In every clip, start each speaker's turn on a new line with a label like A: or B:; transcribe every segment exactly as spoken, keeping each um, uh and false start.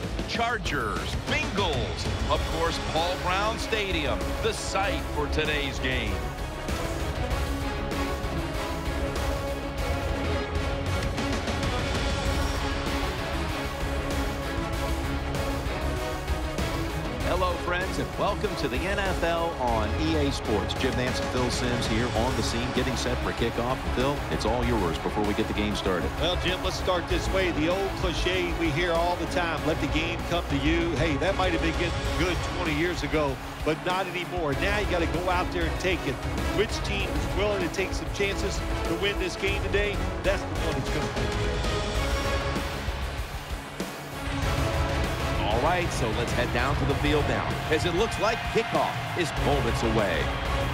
A: Chargers, Bengals. Of course, Paul Brown Stadium, the site for today's game. Hello, friends, and welcome to the N F L on E A Sports. Jim Nance and Phil Simms here on the scene, getting set for kickoff. Phil, it's all yours before we get the game started.
B: Well, Jim, let's start this way. The old cliche we hear all the time, let the game come to you. Hey, that might have been good twenty years ago, but not anymore. Now you got to go out there and take it. Which team is willing to take some chances to win this game today? That's the one that's going to win.
A: All right, so let's head down to the field now, as it looks like kickoff is moments away.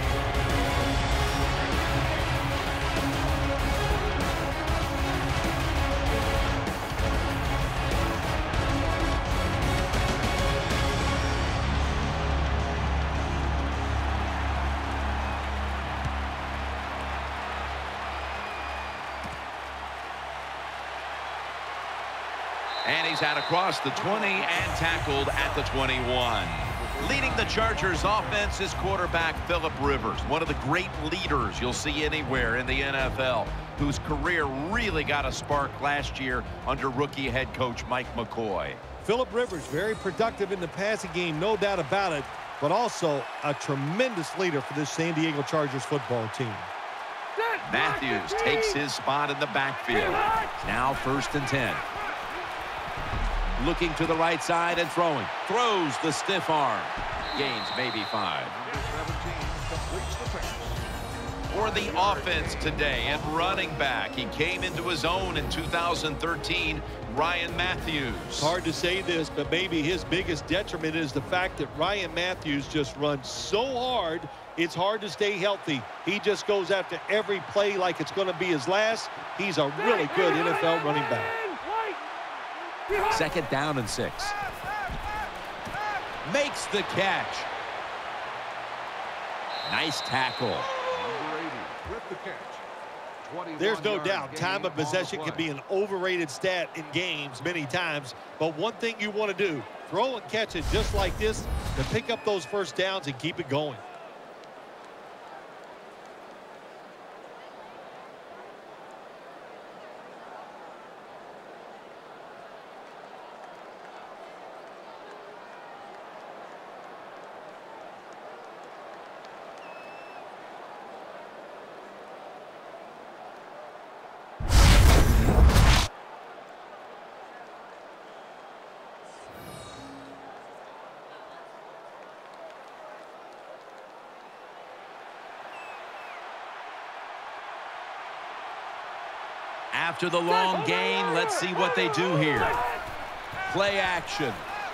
A: And he's out across the twenty and tackled at the twenty-one. Leading the Chargers offense is quarterback Philip Rivers, one of the great leaders you'll see anywhere in the N F L, whose career really got a spark last year under rookie head coach Mike McCoy.
B: Philip Rivers, very productive in the passing game, no doubt about it, but also a tremendous leader for this San Diego Chargers football team.
A: Matthews takes his spot in the backfield. Now first and ten. Looking to the right side and throwing. Throws the stiff arm. Gains maybe five. For the offense today and running back, he came into his own in two thousand thirteen, Ryan Matthews.
B: It's hard to say this, but maybe his biggest detriment is the fact that Ryan Matthews just runs so hard, it's hard to stay healthy. He just goes after every play like it's going to be his last. He's a really good N F L running back.
A: Second down and six. Makes the catch. Nice tackle.
B: There's no doubt time of possession can be an overrated stat in games many times, but one thing you want to do, throw and catch it just like this to pick up those first downs and keep it going.
A: After the long gain, let's see what they do here. Play action.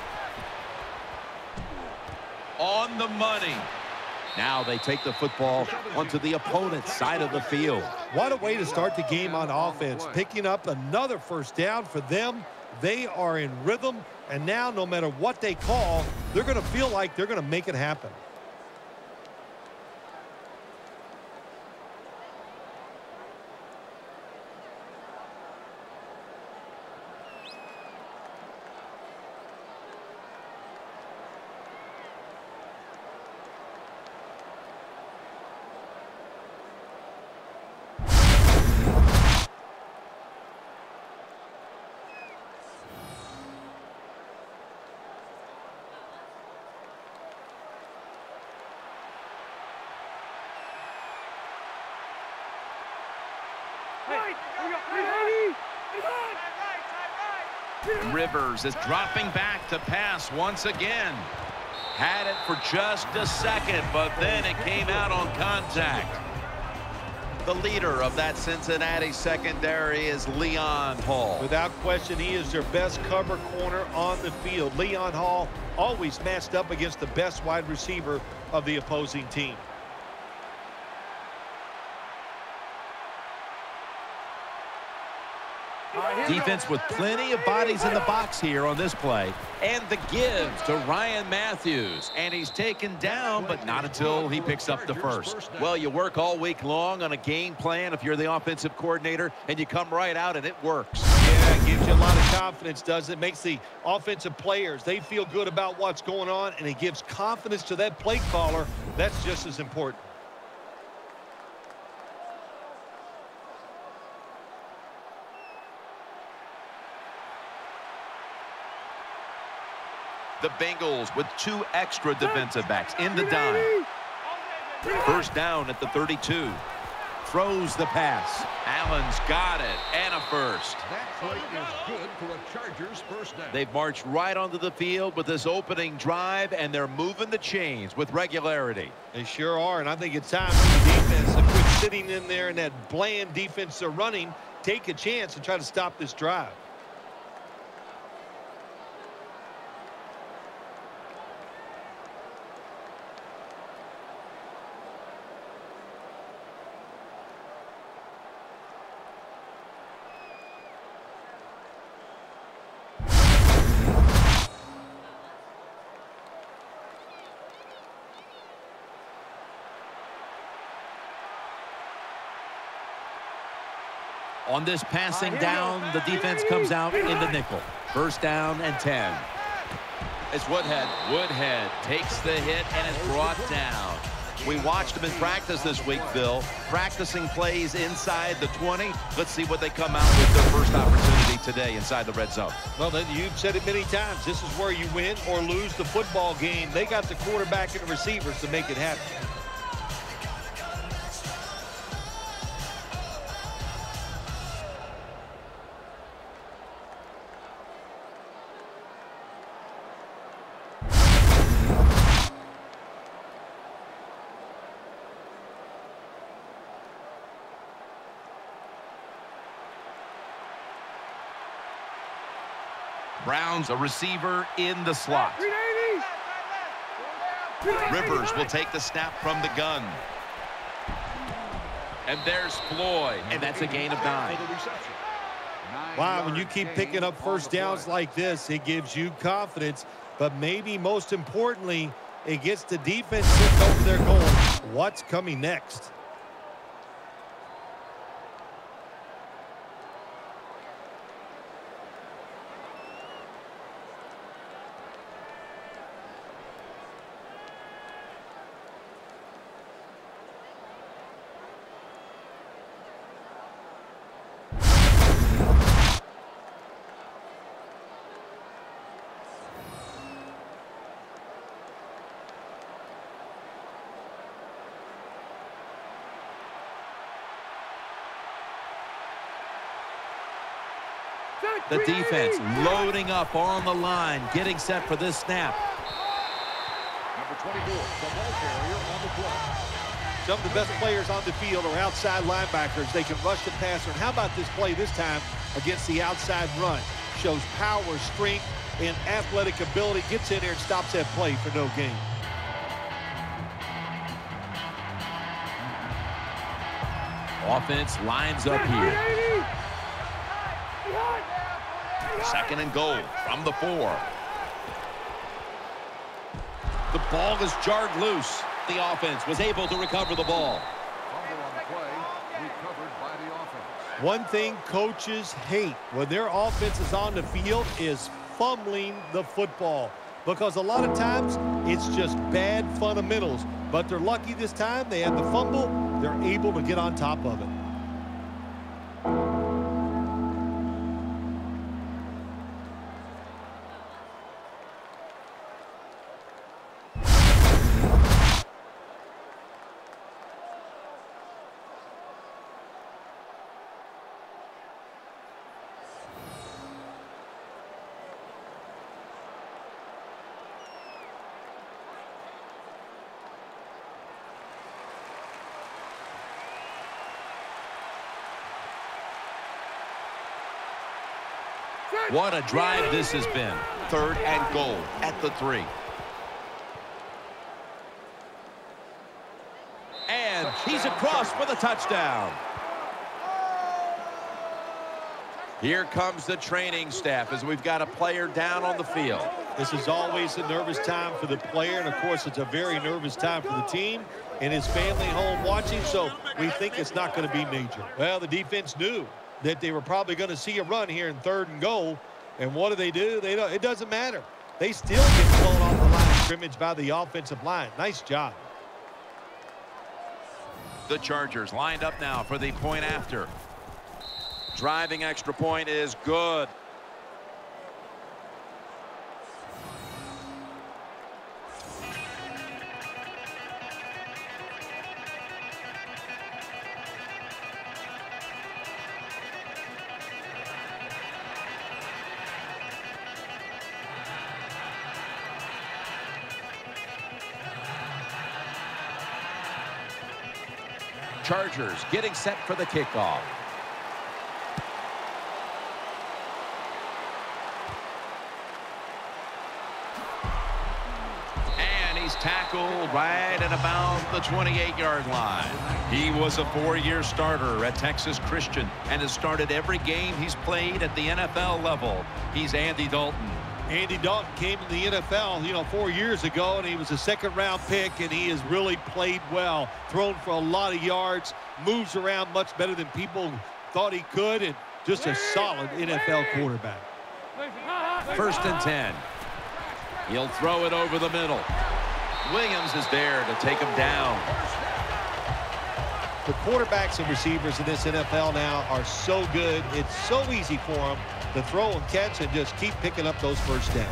A: On the money. Now they take the football onto the opponent's side of the field.
B: What a way to start the game on offense. Picking up another first down for them. They are in rhythm, and now no matter what they call, they're going to feel like they're going to make it happen.
A: Rivers is dropping back to pass once again. Had it for just a second, but then it came out on contact. The leader of that Cincinnati secondary is Leon Hall.
B: Without question, he is their best cover corner on the field. Leon Hall always matched up against the best wide receiver of the opposing team.
C: All right,
A: Defense with plenty of bodies in the box here on this play. And the give to Ryan Matthews. And he's taken down, but not until he picks up the first. Well, you work all week long on a game plan if you're the offensive coordinator, and you come right out and it works.
B: Yeah, it gives you a lot of confidence, does it? Makes the offensive players, they feel good about what's going on, and it gives confidence to that play caller. That's just as important.
A: The Bengals with two extra defensive backs in the dime. First down at the thirty-two. Throws the pass. Allen's got it, and a first.
C: That play is good for a Chargers first down.
A: They've marched right onto the field with this opening drive, and they're moving the chains with regularity.
B: They sure are, and I think it's time for the defense to quit sitting in there in that bland defense they're running, take a chance and try to stop this drive.
A: On this passing down, the defense comes out in the nickel. First down and ten. It's Woodhead. Woodhead takes the hit and is brought down. We watched him in practice this week, Phil. Practicing plays inside the twenty. Let's see what they come out with their first opportunity today inside the red zone.
B: Well, then you've said it many times. This is where you win or lose the football game. They got the quarterback and the receivers to make it happen.
A: Brown's a receiver in the slot. Rivers will take the snap from the gun. And there's Floyd, and that's a gain of nine.
B: Wow, when you keep picking up first downs like this, it gives you confidence. But maybe most importantly, it gets the defense sitting over there going, what's coming next?
A: The defense loading up on the line, getting set for this snap.
C: Number twenty-four, the ball carrier on the play.
B: Some of the best players on the field are outside linebackers. They can rush the passer. And how about this play this time against the outside run? Shows power, strength, and athletic ability. Gets in there and stops that play for no gain.
A: Offense lines up here. Second and goal from the four. The ball is jarred loose. The offense was able to recover the ball.
C: Fumble on the play, recovered by the offense.
B: One thing coaches hate when their offense is on the field is fumbling the football. Because a lot of times it's just bad fundamentals. But they're lucky this time. They had the fumble. They're able to get on top of it.
A: What a drive this has been. Third and goal at the three. And he's across for the touchdown. Here comes the training staff as we've got a player down on the field.
B: This is always a nervous time for the player, and of course it's a very nervous time for the team and his family home watching, so we think it's not going to be major. Well, the defense knew that they were probably going to see a run here in third and goal, and what do they do? They don't, it doesn't matter. They still get blown off the line of scrimmage by the offensive line. Nice job.
A: The Chargers lined up now for the point after. Driving extra point is good. Chargers getting set for the kickoff. And he's tackled right at about the twenty-eight yard line. He was a four-year starter at Texas Christian and has started every game he's played at the N F L level. He's Andy Dalton.
B: Andy Dalton came to the N F L, you know, four years ago, and he was a second-round pick, and he has really played well. Thrown for a lot of yards, moves around much better than people thought he could, and just a solid N F L quarterback.
A: First and ten. He'll throw it over the middle. Williams is there to take him down.
B: The quarterbacks and receivers in this N F L now are so good. It's so easy for them to throw and catch and just keep picking up those first downs.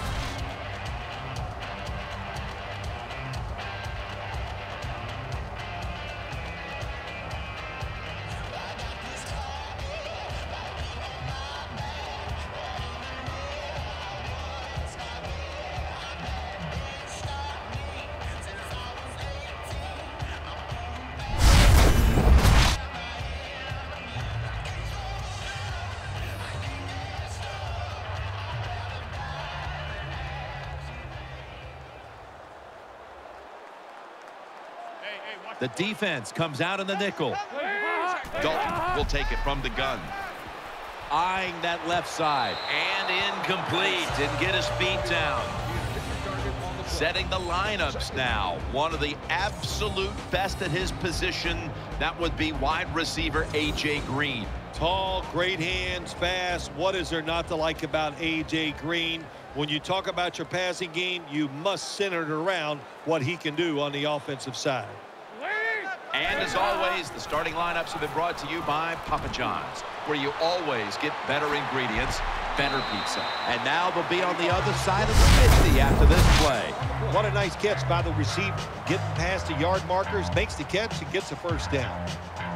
A: The defense comes out in the nickel. Dalton will take it from the gun. Eyeing that left side. And incomplete. Didn't get his feet down. Setting the lineups now. One of the absolute best at his position. That would be wide receiver A J Green.
B: Tall, great hands, fast. What is there not to like about A J Green? When you talk about your passing game, you must center it around what he can do on the offensive side.
A: And as always, the starting lineups have been brought to you by Papa John's, where you always get better ingredients, better pizza. And now they'll be on the other side of the fifty after this play.
B: What a nice catch by the receiver. Getting past the yard markers, makes the catch and gets the first down.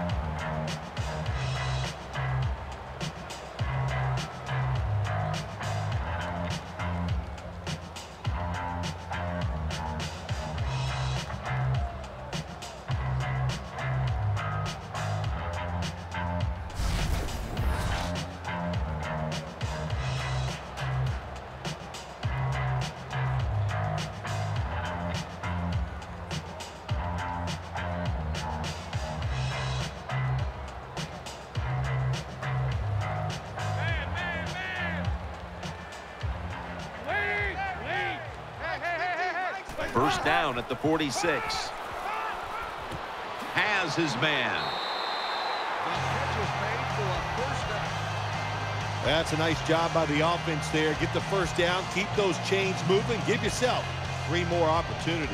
A: First down at the forty-six. Has his man.
B: That's a nice job by the offense there. Get the first down, keep those chains moving, give yourself three more opportunities.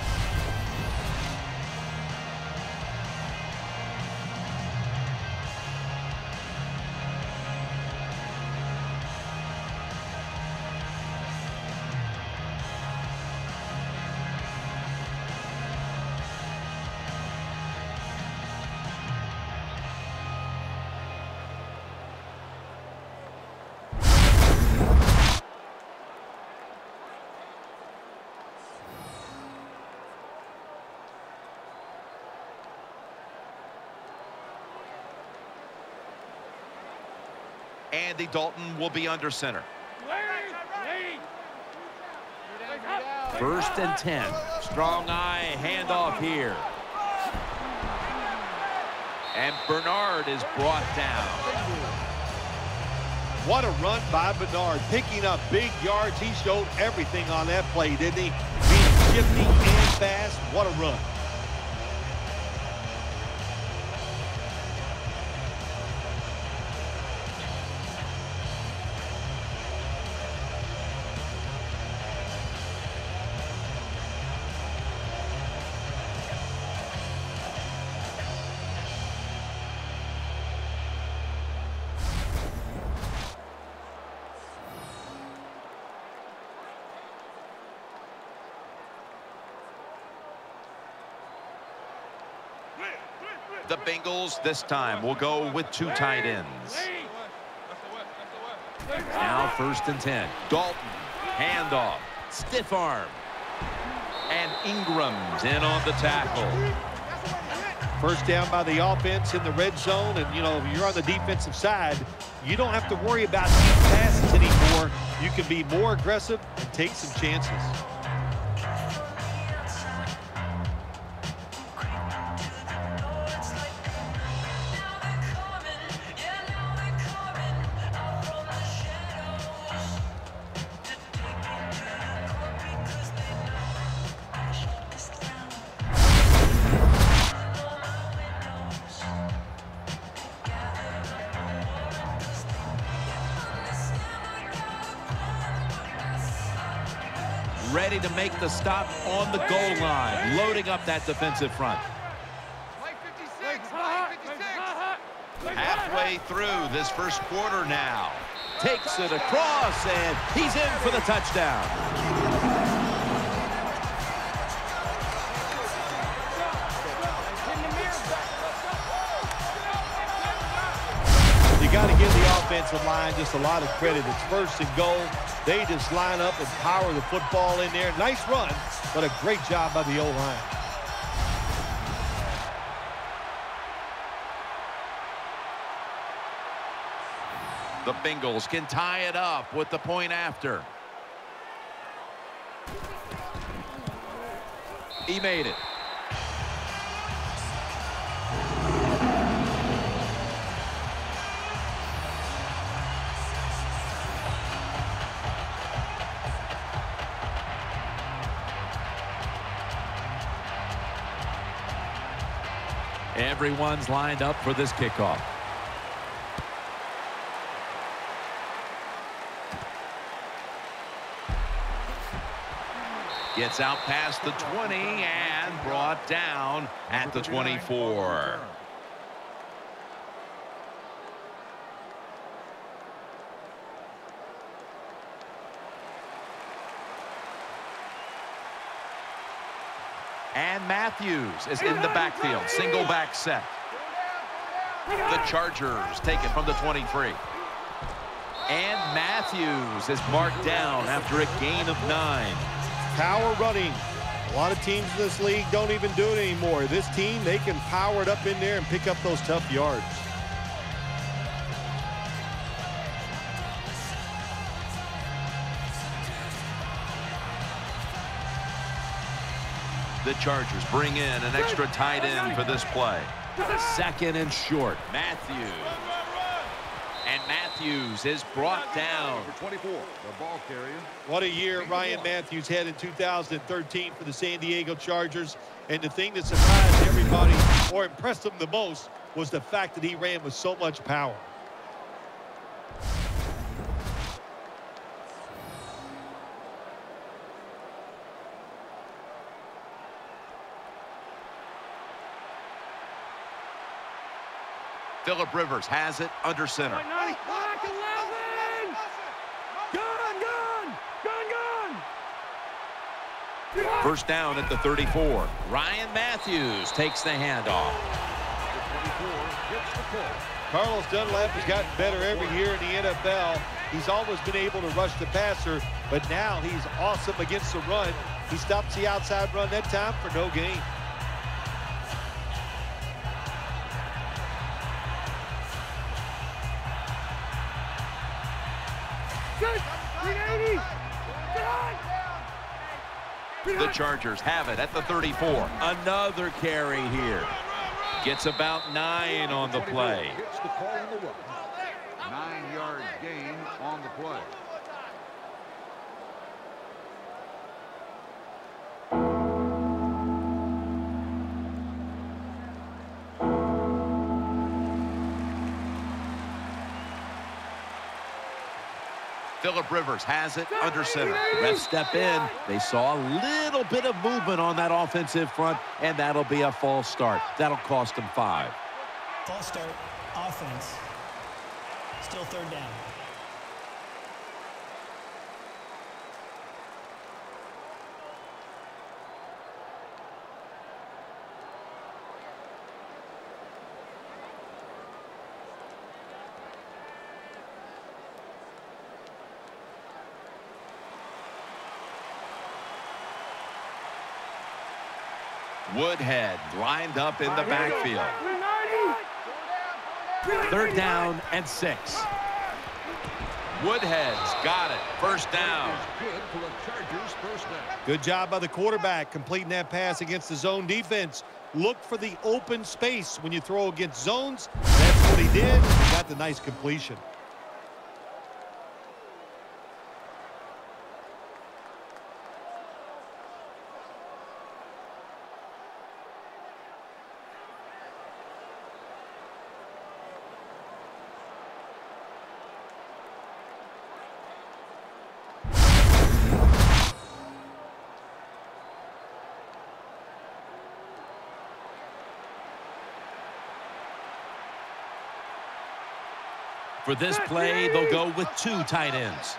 A: Andy Dalton will be under center. First and ten. Strong eye handoff here. And Bernard is brought down.
B: What a run by Bernard, picking up big yards. He showed everything on that play, didn't he? Being shifty and fast. What a run.
A: The Bengals this time will go with two tight ends. Now first and ten. Dalton, handoff, stiff arm. And Ingram's in on the tackle.
B: First down by the offense in the red zone, and you know, if you're on the defensive side, you don't have to worry about deep passes anymore. You can be more aggressive and take some chances.
A: Ready to make the stop on the goal line, loading up that defensive front. Halfway through this first quarter now. Takes it across, and he's in for the touchdown.
B: You got to give the offensive line just a lot of credit. It's first and goal. They just line up and power the football in there. Nice run, but a great job by the O-line.
A: The Bengals can tie it up with the point after. He made it. Everyone's lined up for this kickoff. Gets out past the twenty and brought down at the twenty-four. And Matthews is in the backfield. Single back set. The Chargers take it from the twenty-three. And Matthews is marked down after a gain of nine.
B: Power running. A lot of teams in this league don't even do it anymore. This team, they can power it up in there and pick up those tough yards.
A: The Chargers bring in an extra tight end for this play. Second and short. Matthews. And Matthews is brought down.
C: Number twenty-four, the ball carrier.
B: What a year Ryan Matthews had in two thousand thirteen for the San Diego Chargers. And the thing that surprised everybody or impressed them the most was the fact that he ran with so much power.
A: Phillip Rivers has it under center. First down at the thirty-four. Ryan Matthews takes the handoff.
B: Carlos Dunlap has gotten better every year in the N F L. He's always been able to rush the passer, but now he's awesome against the run. He stops the outside run that time for no gain.
A: The Chargers have it at the thirty-four. Another carry here. Gets about nine on the play.
C: Nine yards gain on the play.
A: Phillip Rivers has it under center. Refs step in. They saw a little bit of movement on that offensive front, and that'll be a false start. That'll cost them five.
D: False start, offense. Still third down.
A: Woodhead lined up in the backfield. Third down and six. Woodhead's got it. First down.
C: Good for the Chargers' first down.
B: Good job by the quarterback completing that pass against the zone defense. Look for the open space when you throw against zones. That's what he did. He got the nice completion.
A: For this play, they'll go with two tight ends.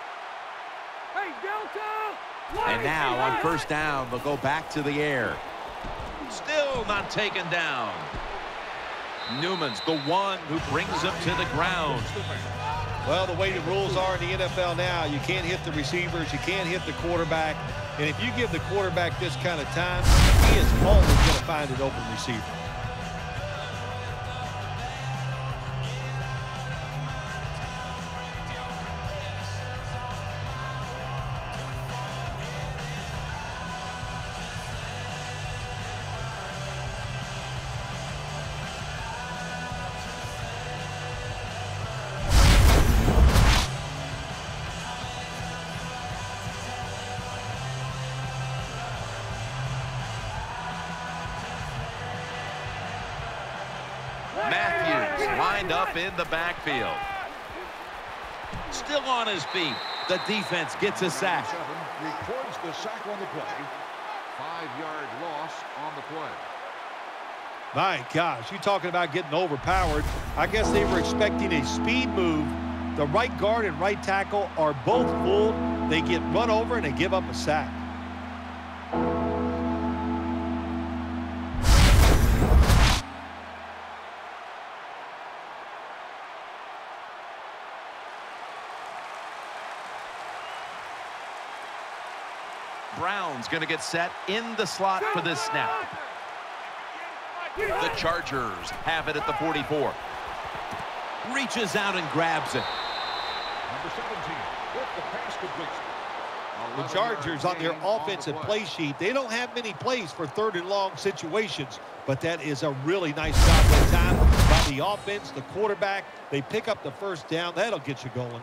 A: And now on first down, they'll go back to the air. Still not taken down. Newman's the one who brings him to the ground.
B: Well, the way the rules are in the N F L now, you can't hit the receivers, you can't hit the quarterback. And if you give the quarterback this kind of time, he is always going to find an open receiver.
A: Matthews lined up in the backfield. Still on his feet. The defense gets a sack.
C: Records the sack on the play. Five-yard loss on the play.
B: My gosh, you're talking about getting overpowered. I guess they were expecting a speed move. The right guard and right tackle are both fooled. They get run over and they give up a sack.
A: Brown's going to get set in the slot for this snap. The Chargers have it at the forty-four. Reaches out and grabs it.
C: Number seventeen with the pass completion.
B: The Chargers on their offensive play sheet, they don't have many plays for third and long situations, but that is a really nice job that time by the offense, the quarterback. They pick up the first down. That'll get you going.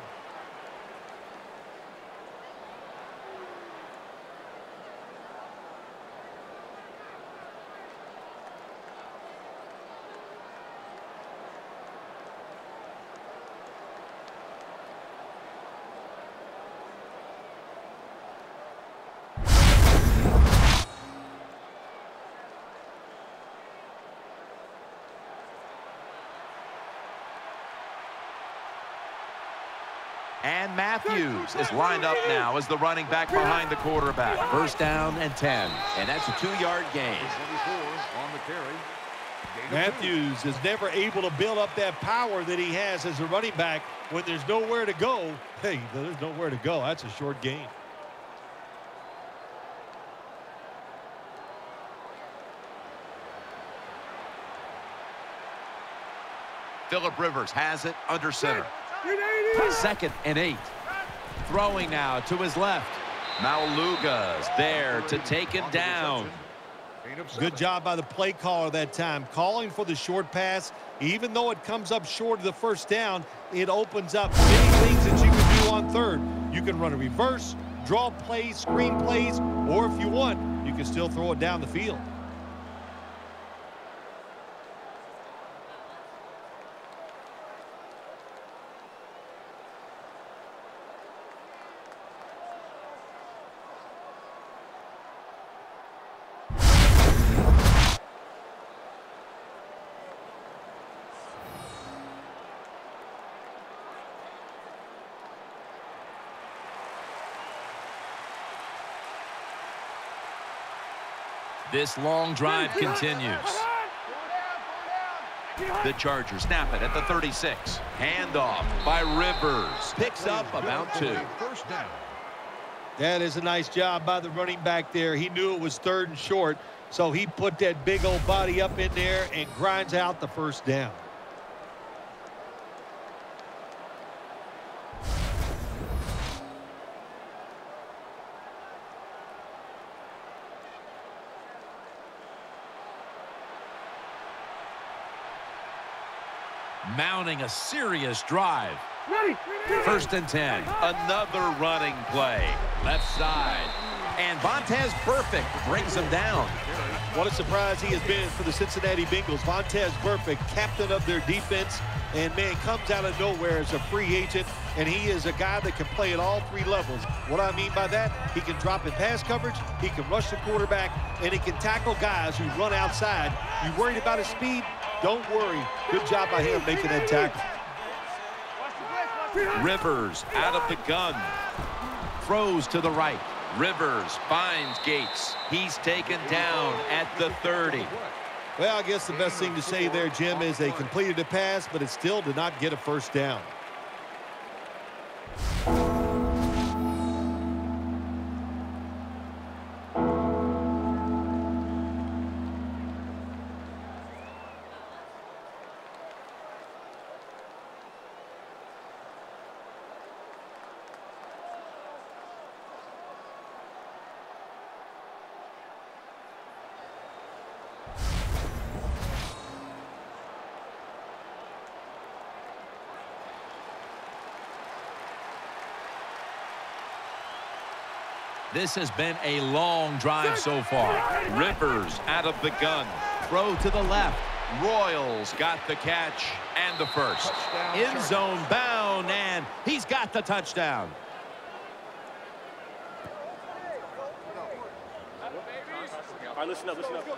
A: And Matthews is lined up now as the running back behind the quarterback. First down and ten. And that's a two-yard gain.
C: twenty-four on the carry.
B: Matthews is never able to build up that power that he has as a running back when there's nowhere to go. Hey, there's nowhere to go. That's a short gain.
A: Phillip Rivers has it under center. Second and eight. Throwing now to his left. Mauluga's there to take him down.
B: Good job by the play caller that time, calling for the short pass. Even though it comes up short of the first down, it opens up many things that you can do on third. You can run a reverse, draw plays, screen plays, or if you want, you can still throw it down the field.
A: This long drive continues. The Chargers snap it at the thirty-six. Handoff by Rivers. Picks up about two.
C: First down.
B: That is a nice job by the running back there. He knew it was third and short, so he put that big old body up in there and grinds out the first down.
A: Mounting a serious drive. First and ten. Another running play. Left side. And Vontaze Burfict brings him down.
B: What a surprise he has been for the Cincinnati Bengals. Vontaze Burfict, captain of their defense, and man, comes out of nowhere as a free agent, and he is a guy that can play at all three levels. What I mean by that, he can drop in pass coverage, he can rush the quarterback, and he can tackle guys who run outside. You worried about his speed? Don't worry. Good job by him making that tackle.
A: Rivers out of the gun. Throws to the right. Rivers finds Gates. He's taken down at the thirty.
B: Well, I guess the best thing to say there, Jim, is they completed a pass, but it still did not get a first down.
A: This has been a long drive so far. Rivers out of the gun. Throw to the left. Royals got the catch and the first. End zone bound, and he's got the touchdown.
E: All right, listen up, listen up.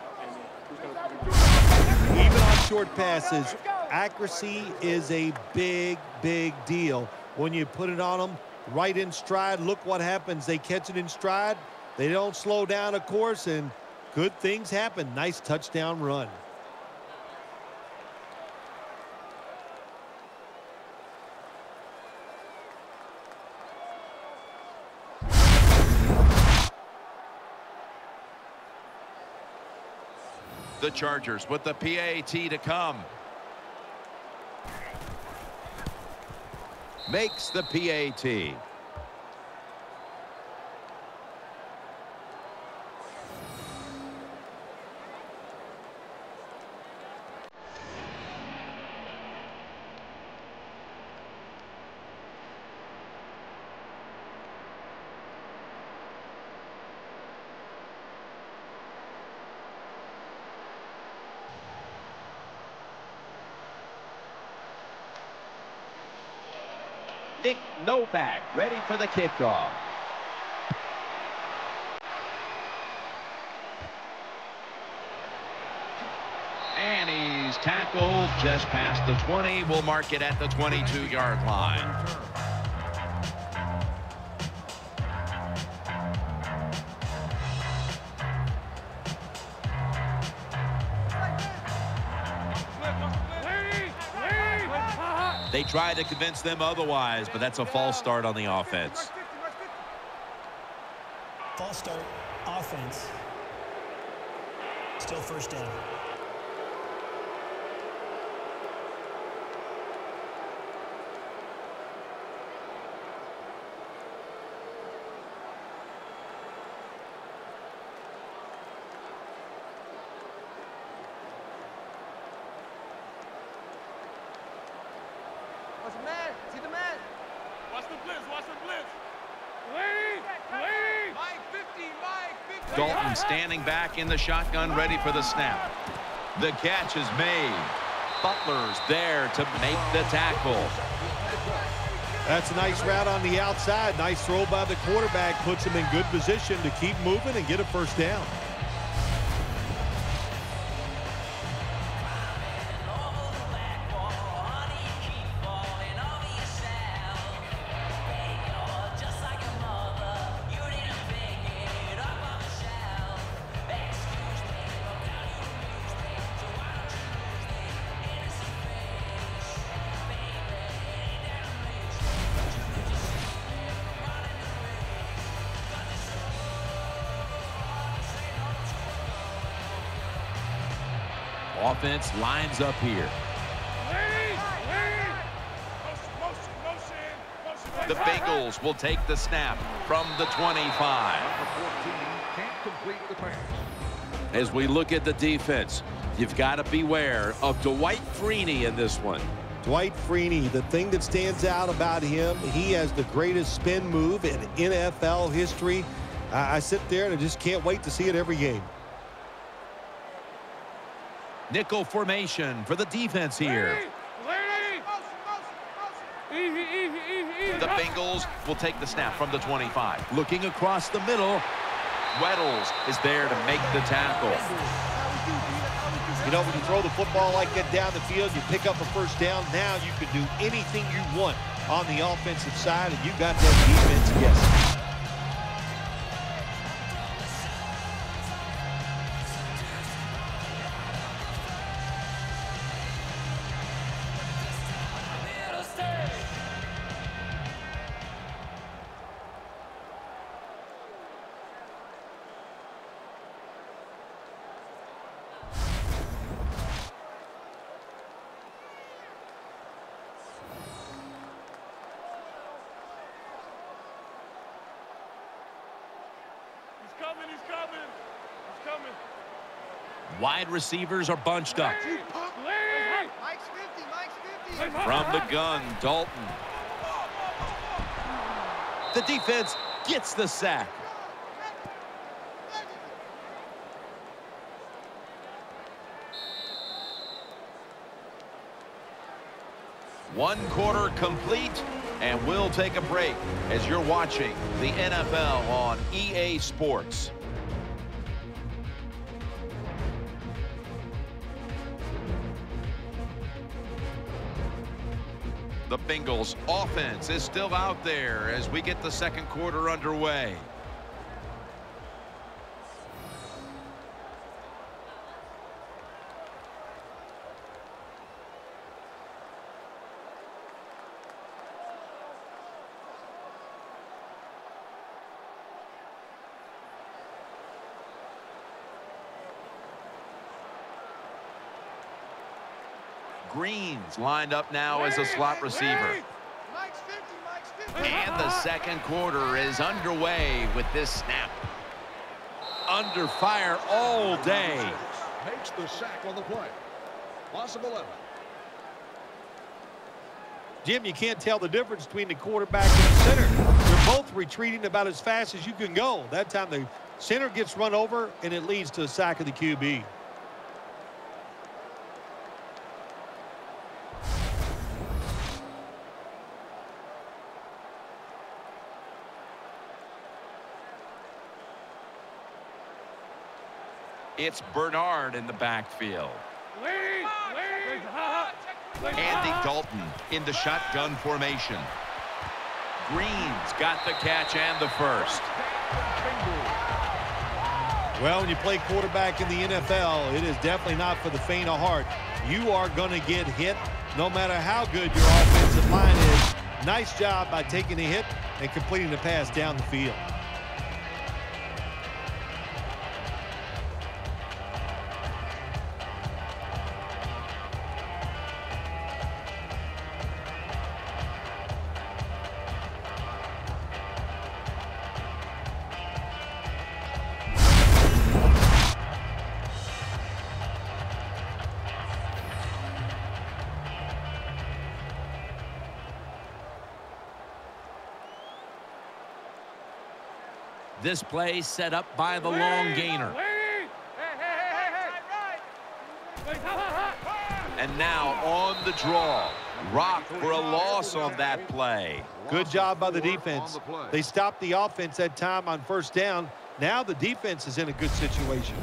B: Even on short passes, accuracy is a big, big deal. When you put it on them right in stride, look what happens. They catch it in stride. They don't slow down, of course, and good things happen. Nice touchdown run.
A: The Chargers with the P A T to come. Makes the P A T. Nick Novak ready for the kickoff. And he's tackled just past the twenty. We'll mark it at the twenty-two yard line. They try to convince them otherwise, but that's a false start on the offense.
D: False start, offense. Still first down.
E: the blitz. Watch the blitz. Wait, wait. Mike fifty, Mike fifty.
A: Dalton standing back in the shotgun, ready for the snap. The catch is made. Butler's there to make the tackle.
B: That's a nice route on the outside. Nice throw by the quarterback. Puts him in good position to keep moving and get a first down.
A: Offense lines up here. The Bengals will take the snap from the twenty-five. As we look at the defense, you've got to beware of Dwight Freeney in this one.
B: Dwight Freeney, the thing that stands out about him, he has the greatest spin move in N F L history. I, I sit there and I just can't wait to see it every game.
A: Nickel formation for the defense here. The Bengals will take the snap from the twenty-five. Looking across the middle, Weddles is there to make the tackle.
B: You know, when you throw the football like that down the field, you pick up a first down. Now you can do anything you want on the offensive side, and you got that defense guessing.
E: Coming, he's coming. He's coming.
A: Wide receivers are bunched up.
E: Mike's fifty, Mike's fifty.
A: From the gun, Dalton. The defense gets the sack. One quarter complete, and we'll take a break as you're watching the N F L on E A Sports. The Bengals offense is still out there as we get the second quarter underway. Green's lined up now as a slot receiver. And the second quarter is underway with this snap. Under fire all day.
C: Makes the sack on the play. Loss of eleven.
B: Jim, you can't tell the difference between the quarterback and the center. They're both retreating about as fast as you can go. That time the center gets run over, and it leads to a sack of the Q B.
A: It's Bernard in the backfield. Andy Dalton in the shotgun formation. Green's got the catch and the first.
B: Well, when you play quarterback in the N F L, it is definitely not for the faint of heart. You are going to get hit no matter how good your offensive line is. Nice job by taking a hit and completing the pass down the field.
A: This play set up by the long gainer. And now on the draw. Rock for a loss on that play.
B: Good job by the defense. They stopped the offense that time on first down. Now the defense is in a good situation.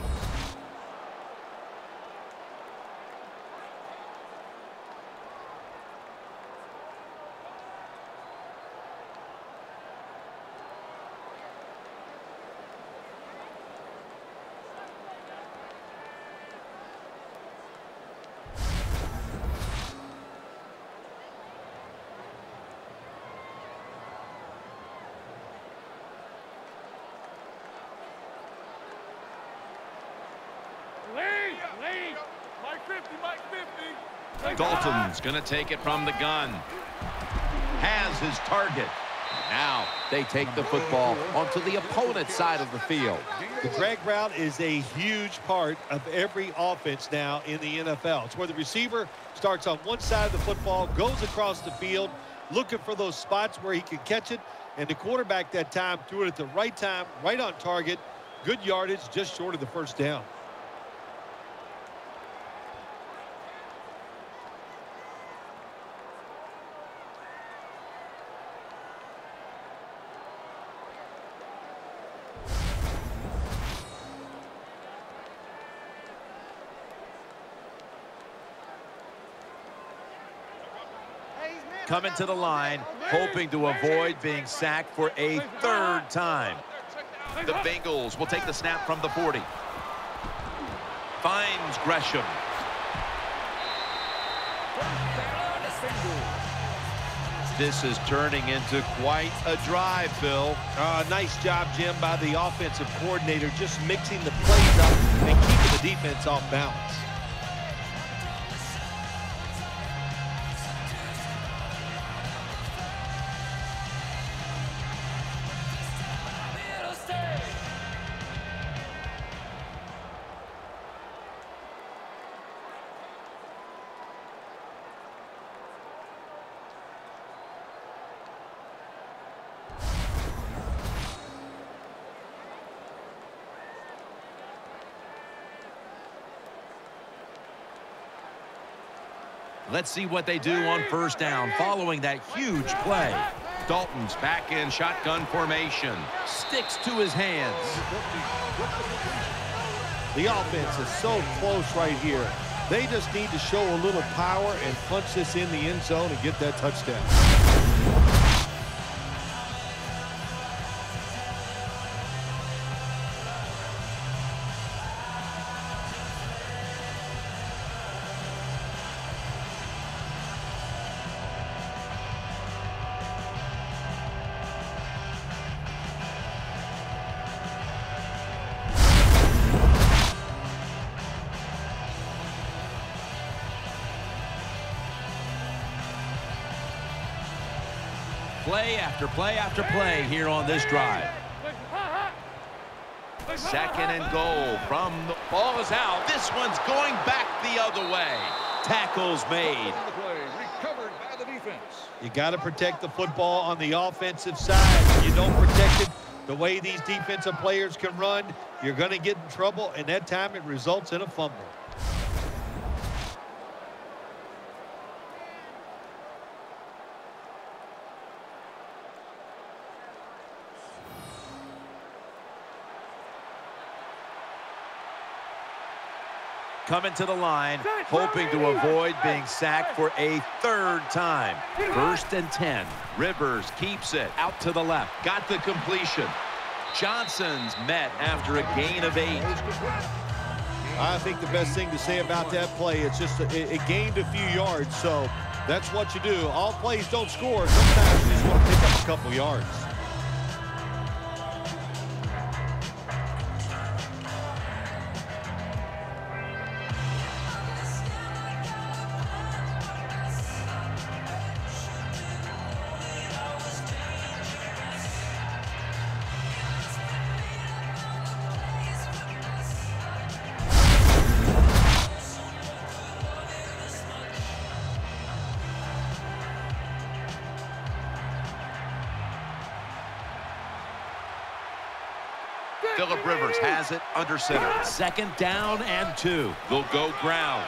A: Dalton's going to take it from the gun. Has his target. Now they take the football onto the opponent's side of the field.
B: The drag route is a huge part of every offense now in the N F L. It's where the receiver starts on one side of the football, goes across the field, looking for those spots where he can catch it, and the quarterback that time threw it at the right time, right on target. Good yardage, just short of the first down.
A: Coming to the line, hoping to avoid being sacked for a third time. The Bengals will take the snap from the forty. Finds Gresham. This is turning into quite a drive, Phil.
B: Uh, nice job, Jim, by the offensive coordinator, just mixing the plays up and keeping the defense off balance.
A: Let's see what they do on first down following that huge play. Dalton's back in shotgun formation. Sticks to his hands.
B: The offense is so close right here. They just need to show a little power and punch this in the end zone and get that touchdown.
A: Play after play after play here on this drive. Second and goal from the ball is out. This one's going back the other way. Tackles made.
C: Recovered by the defense.
B: You got to protect the football on the offensive side. If you don't protect it the way these defensive players can run, you're going to get in trouble, and that time it results in a fumble.
A: Coming to the line, hoping to avoid being sacked for a third time. First and ten. Rivers keeps it out to the left. Got the completion. Johnson's met after a gain of eight.
B: I think the best thing to say about that play, it's just a, it, it gained a few yards, so that's what you do. All plays don't score. Sometimes you just want to pick up a couple yards.
A: Phillip Rivers has it under center. Second down and two. They'll go ground.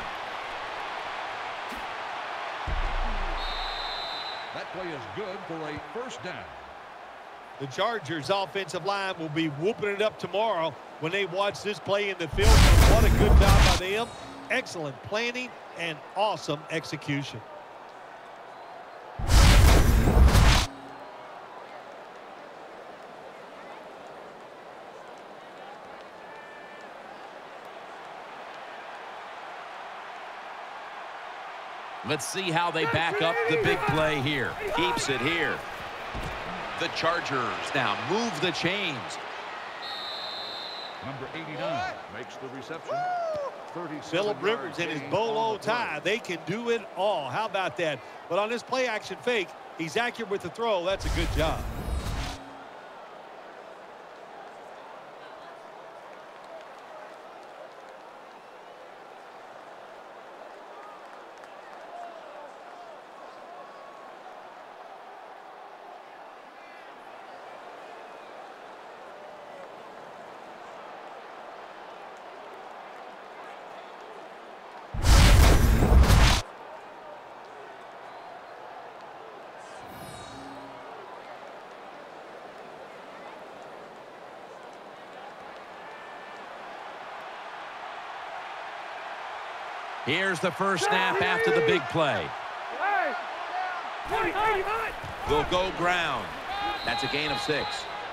C: That play is good for a first down.
B: The Chargers' offensive line will be whooping it up tomorrow when they watch this play in the field. What a good job by them. Excellent planning and awesome execution.
A: Let's see how they back up the big play here. Keeps it here. The Chargers now move the chains.
C: Number eighty-nine makes the reception.
B: Phillip Rivers and his bolo tie. They can do it all. How about that? But on this play action fake, he's accurate with the throw. That's a good job.
A: Here's the first snap after the big play. They'll go ground. That's a gain of six.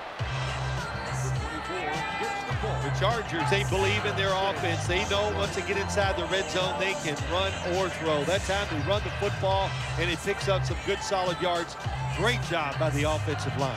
B: The Chargers, they believe in their offense. They know once they get inside the red zone, they can run or throw. That time they run the football, and it picks up some good solid yards. Great job by the offensive line.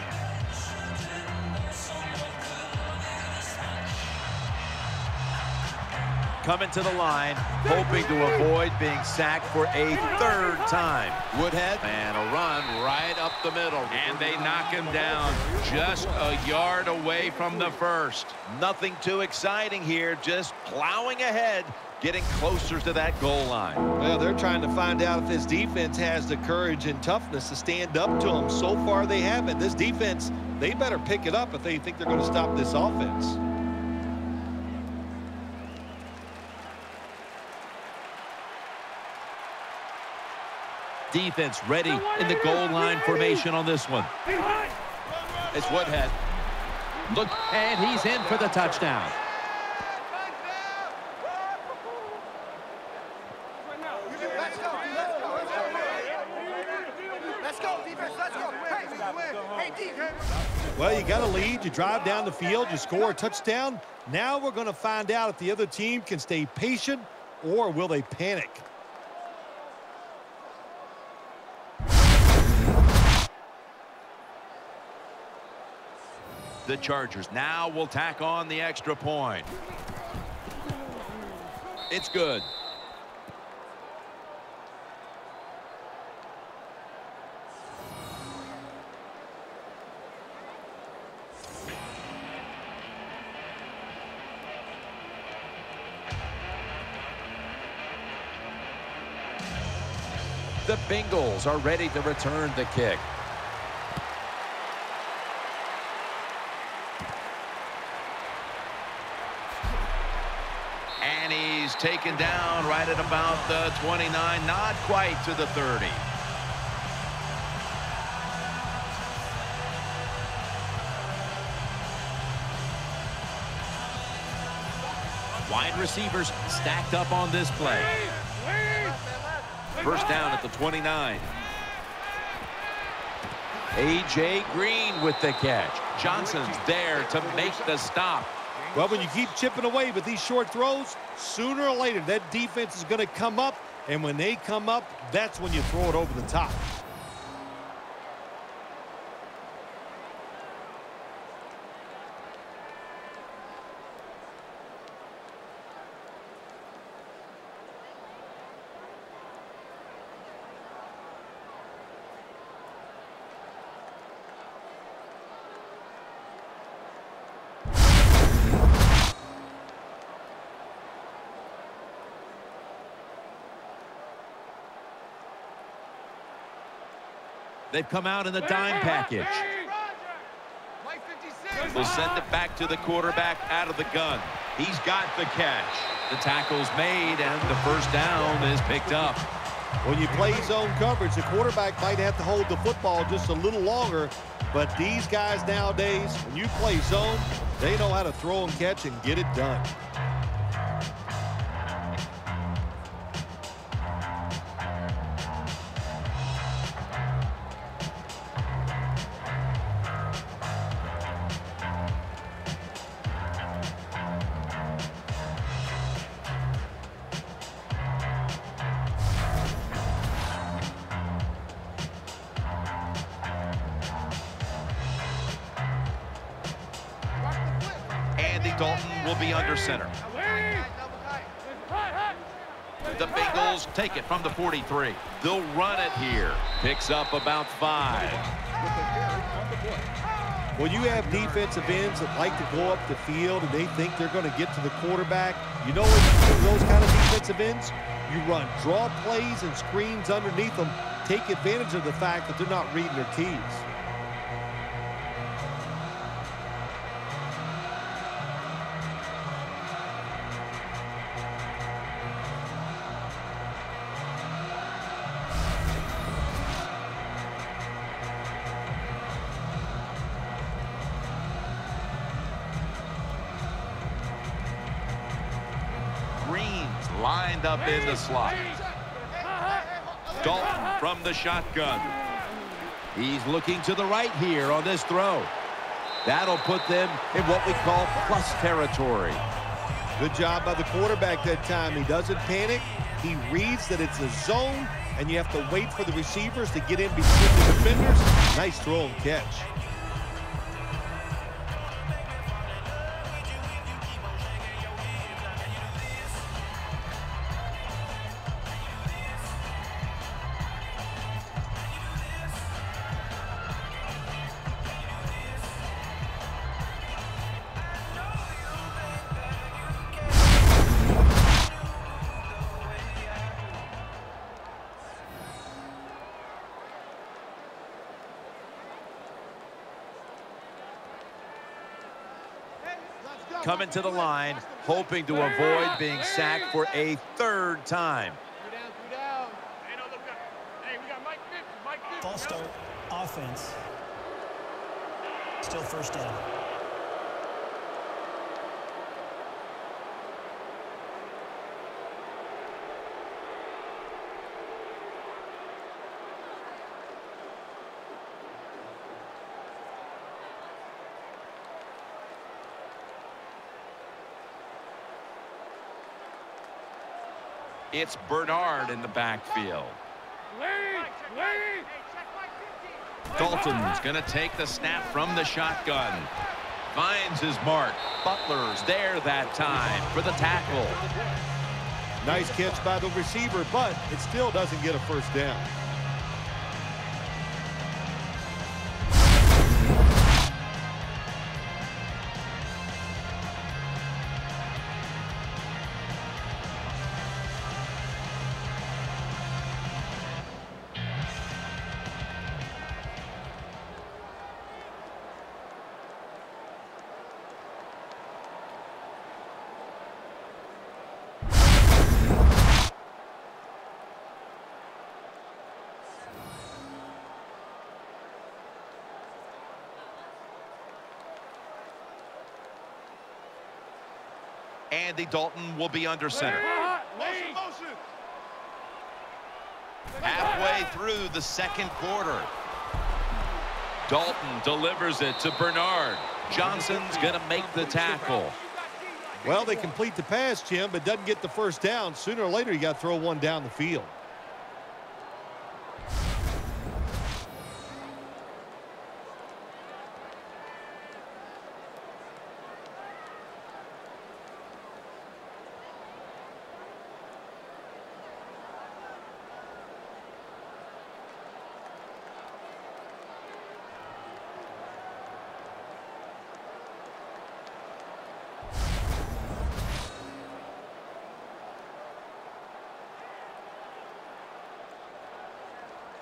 A: Coming to the line, hoping to avoid being sacked for a third time. Woodhead, and a run right up the middle. And they knock him down just a yard away from the first. Nothing too exciting here, just plowing ahead, getting closer to that goal line.
B: Well, they're trying to find out if this defense has the courage and toughness to stand up to them. So far, they haven't. This defense, they better pick it up if they think they're going to stop this offense.
A: Defense ready in the goal line formation on this one. It's Woodhead. Look, and he's in for the touchdown.
E: Let's go, defense. Let's go. Hey, defense.
B: Well, you got a lead. You drive down the field. You score a touchdown. Now we're going to find out if the other team can stay patient or will they panic.
A: The Chargers now will tack on the extra point. It's good. The Bengals are ready to return the kick. And he's taken down right at about the twenty-nine, not quite to the thirty. Wide receivers stacked up on this play. First down at the twenty-nine. A J Green with the catch. Johnson's there to make the stop.
B: Well, when you keep chipping away with these short throws, sooner or later that defense is going to come up, and when they come up, that's when you throw it over the top.
A: They've come out in the dime package. Will send it back to the quarterback out of the gun. He's got the catch. The tackle's made, and the first down is picked up.
B: When you play zone coverage, the quarterback might have to hold the football just a little longer, but these guys nowadays, when you play zone, they know how to throw and catch and get it done.
A: Dalton will be under center. The Bengals take it from the forty-three. They'll run it here. Picks up about five.
B: When you have defensive ends that like to go up the field and they think they're going to get to the quarterback, you know what you do those kind of defensive ends? You run draw plays and screens underneath them. Take advantage of the fact that they're not reading their keys.
A: Lined up in the slot. Dalton from the shotgun. He's looking to the right here on this throw. That'll put them in what we call plus territory.
B: Good job by the quarterback that time. He doesn't panic. He reads that it's a zone, and you have to wait for the receivers to get in between the defenders. Nice throw and catch.
A: Coming to the line, hoping to avoid being sacked for a third time.
D: False start, offense. Still first down.
A: It's Bernard in the backfield. Dalton's going to take the snap from the shotgun. Finds his mark. Butler's there that time for the tackle.
B: Nice catch by the receiver, but it still doesn't get a first down.
A: Andy Dalton will be under center.
E: Motion, motion.
A: Halfway through the second quarter. Dalton delivers it to Bernard. Johnson's going to make the tackle.
B: Well, they complete the pass, Jim, but doesn't get the first down. Sooner or later, you got to throw one down the field.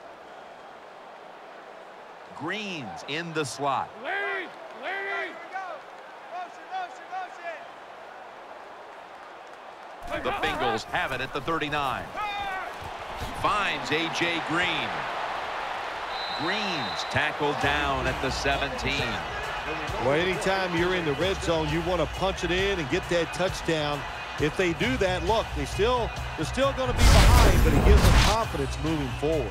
A: Green's in the slot. The Bengals have it at the thirty-nine. Finds A J Green. Green's tackled down at the seventeen.
B: Well, anytime you're in the red zone, you want to punch it in and get that touchdown. If they do that, look, they still, they're still going to be behind, but it gives them confidence moving forward.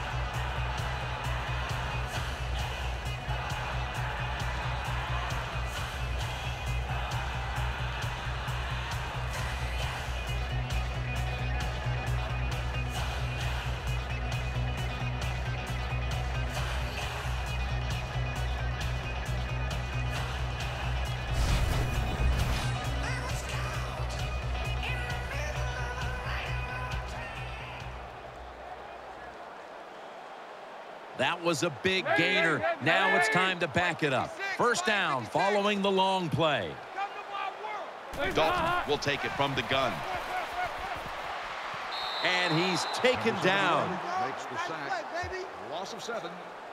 A: That was a big gainer. Now it's time to back it up. First down following the long play. Dalton will take it from the gun. And he's taken down.
C: Makes the sack. Loss of seven.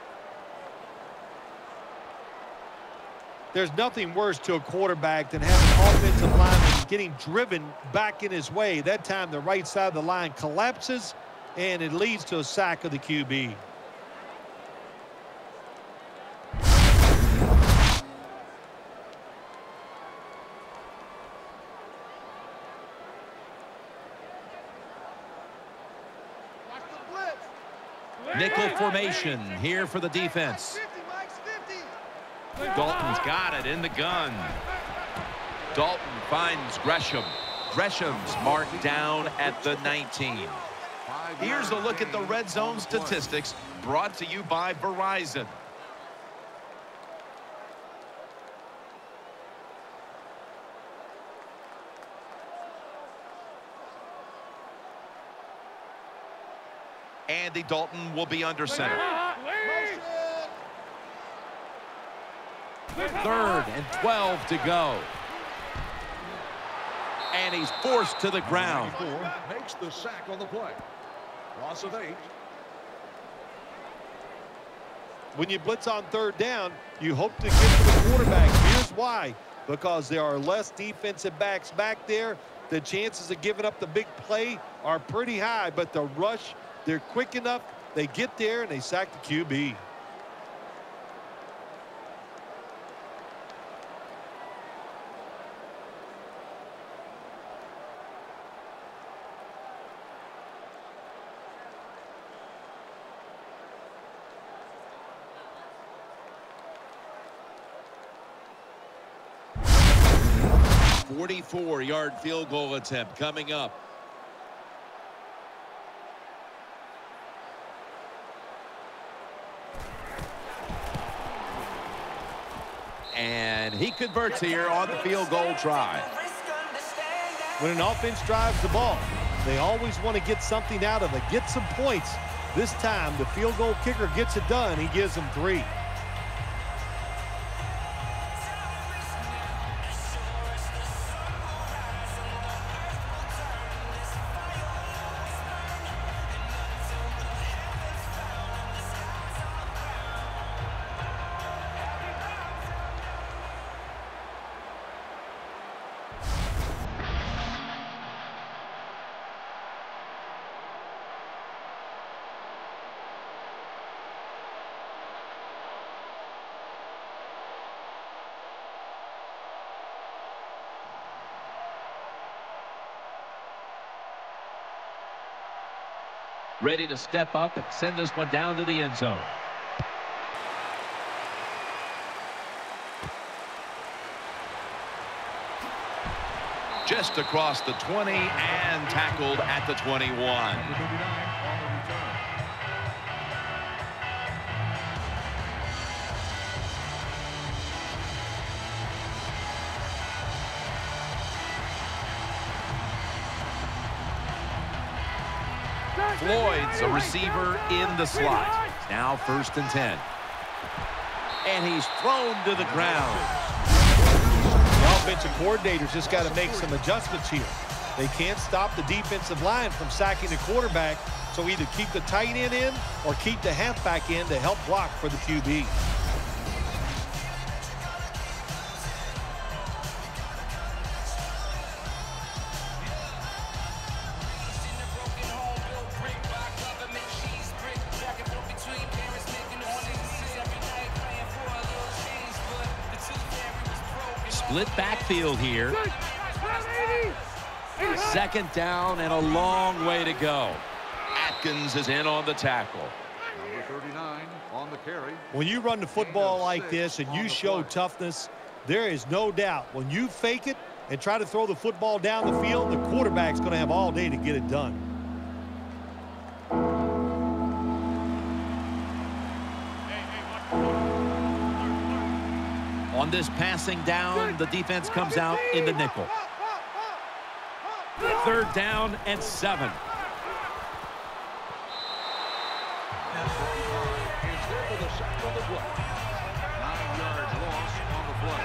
B: There's nothing worse to a quarterback than having an offensive lineman getting driven back in his way. That time the right side of the line collapses, and it leads to a sack of the Q B.
A: Nickel formation here for the defense. Dalton's got it in the gun. Dalton finds Gresham. Gresham's marked down at the nineteen. Here's a look at the red zone statistics brought to you by Verizon. Andy Dalton will be under center. Third and twelve to go. And he's forced to the ground.
C: Makes the sack on the play. Loss of eight.
B: When you blitz on third down, you hope to get to the quarterback. Here's why. Because there are less defensive backs back there. The chances of giving up the big play are pretty high, but the rush, they're quick enough. They get there, and they sack the Q B.
A: forty-four yard field goal attempt coming up. And he converts here on the field goal try.
B: When an offense drives the ball, they always want to get something out of it, get some points. This time, the field goal kicker gets it done. He gives them three.
A: Ready to step up and send this one down to the end zone. Just across the twenty and tackled at the twenty-one. Floyd's a receiver in the slot. Now first and ten. And he's thrown to the ground.
B: The offensive coordinators just got to make some adjustments here. They can't stop the defensive line from sacking the quarterback, so either keep the tight end in or keep the halfback in to help block for the Q B.
A: split backfield here. Second down and a long way to go. Atkins is in on the tackle.
C: Number thirty-nine on the carry.
B: When you run the football like this and you show toughness, there is no doubt when you fake it and try to throw the football down the field, the quarterback's going to have all day to get it done.
A: On this passing down, the defense comes out in the nickel. Third down and seven.
C: Is there for the sack on the play. Nine yards loss on the play.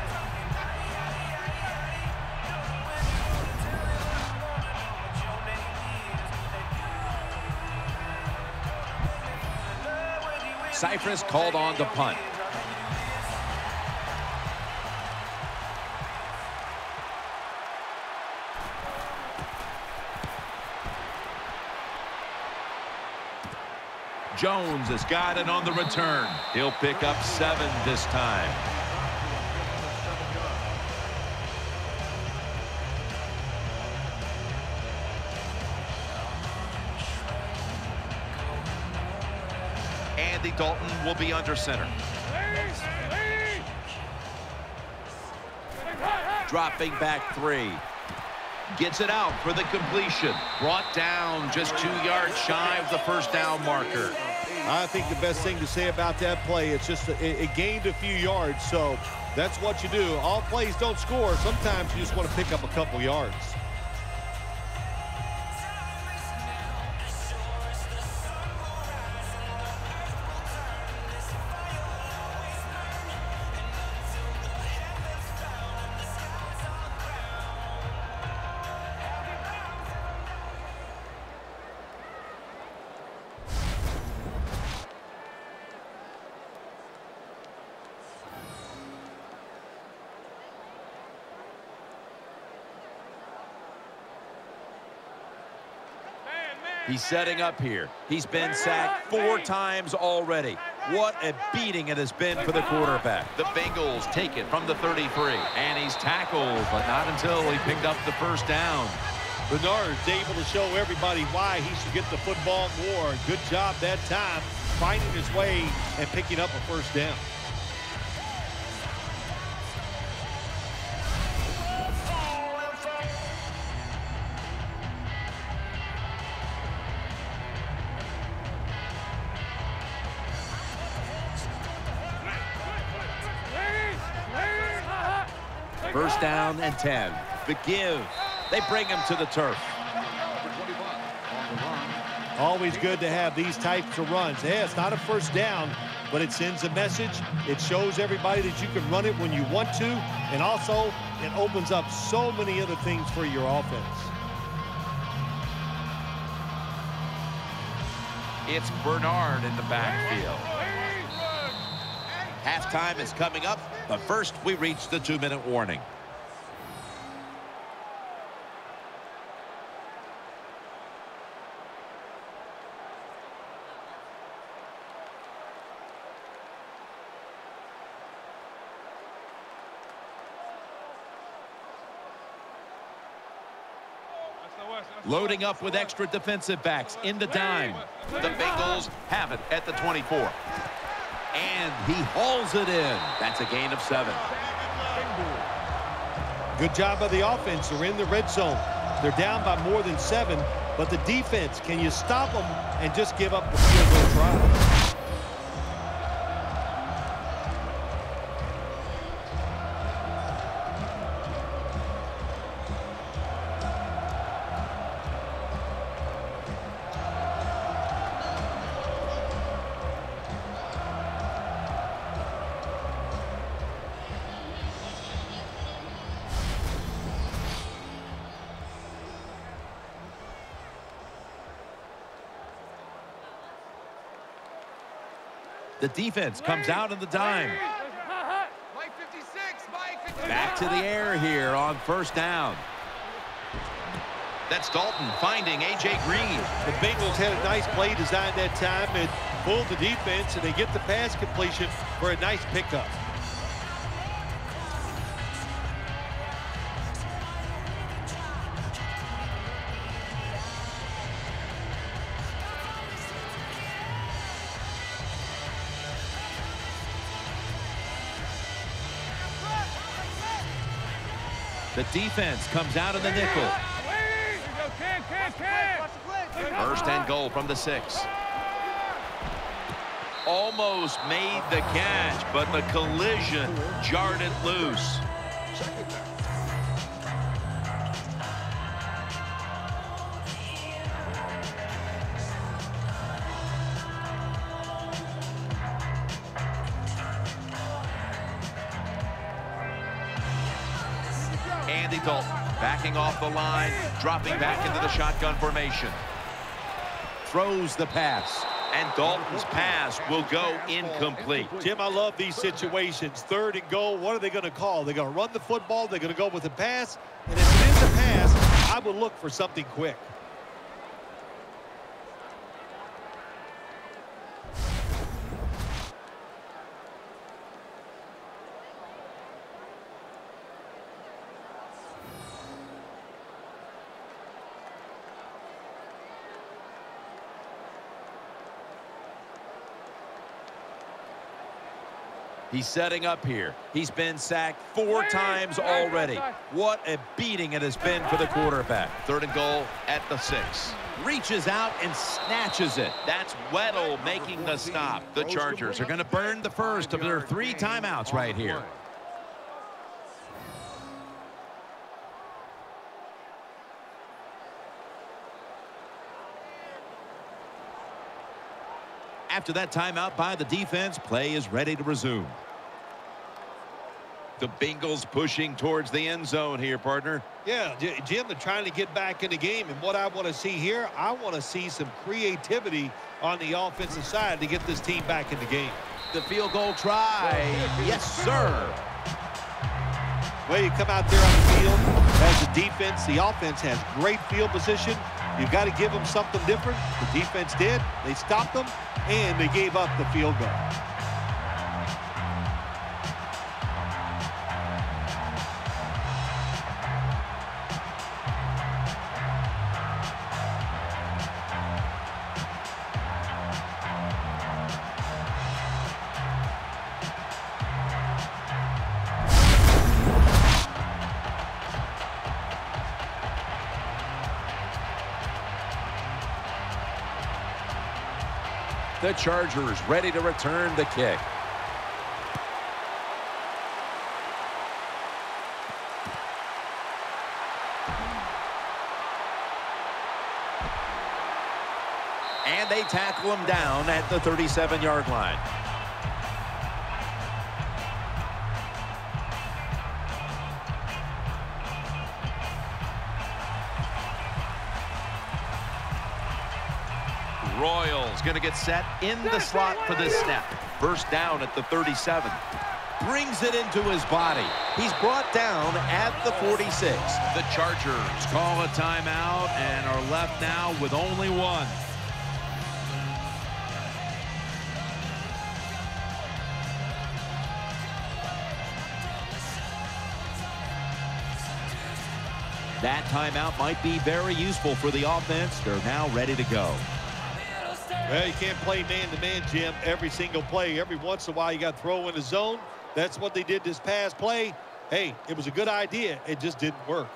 A: Cypress called on to punt. Jones has got it on the return. He'll pick up seven this time. Andy Dalton will be under center. Dropping back three. Gets it out for the completion. Brought down just two yards shy of the first down marker.
B: I think the best thing to say about that play, it's just it, it gained a few yards, so that's what you do. All plays don't score. Sometimes you just want to pick up a couple yards.
A: He's setting up here. He's been sacked four times already. What a beating it has been for the quarterback. The Bengals take it from the thirty-three. And he's tackled, but not until he picked up the first down.
B: Bernard's able to show everybody why he should get the football more. Good job that time, finding his way and picking up a first down.
A: First down and ten. The give. They bring him to the turf.
B: Always good to have these types of runs. Hey, it's not a first down, but it sends a message. It shows everybody that you can run it when you want to, and also it opens up so many other things for your offense.
A: It's Bernard in the backfield. Halftime is coming up, but first we reach the two-minute warning. Loading up with extra defensive backs in the dime. The Bengals have it at the twenty-four. And he hauls it in. That's a gain of seven.
B: Good job by the offense. They're in the red zone. They're down by more than seven, but the defense, can you stop them and just give up the field goal try?
A: The defense comes out in the dime. Back to the air here on first down. That's Dalton finding A J Green.
B: The Bengals had a nice play design that time and pulled the defense, and they get the pass completion for a nice pickup.
A: The defense comes out in the nickel. First and goal from the six. Almost made the catch, but the collision jarred it loose. Andy Dalton backing off the line, dropping back into the shotgun formation. Throws the pass, and Dalton's pass will go incomplete.
B: Jim, I love these situations. Third and goal, what are they going to call? They're going to run the football, they're going to go with the pass, and if it is a pass, I would look for something quick.
A: He's setting up here. He's been sacked four times already. What a beating it has been for the quarterback. Third and goal at the six. Reaches out and snatches it. That's Weddle making the stop. The Chargers are going to burn the first of their three timeouts right here. After that timeout by the defense, play is ready to resume. The Bengals pushing towards the end zone here, partner.
B: Yeah, Jim, they're trying to get back in the game. And what I want to see here, I want to see some creativity on the offensive side to get this team back in the game.
A: The field goal try. Yes, sir.
B: Well, you come out there on the field as a defense. The offense has great field position. You've got to give them something different. The defense did. They stopped them, and they gave up the field goal.
A: The Chargers ready to return the kick. And they tackle him down at the thirty-seven yard line. Royals going to get set in the slot for this snap. First down at the thirty-seven. Brings it into his body. He's brought down at the forty-six. The Chargers call a timeout and are left now with only one. That timeout might be very useful for the offense. They're now ready to go.
B: Well, you can't play man-to-man, Jim, every single play. Every once in a while, you got to throw in the zone. That's what they did this past play. Hey, it was a good idea. It just didn't work.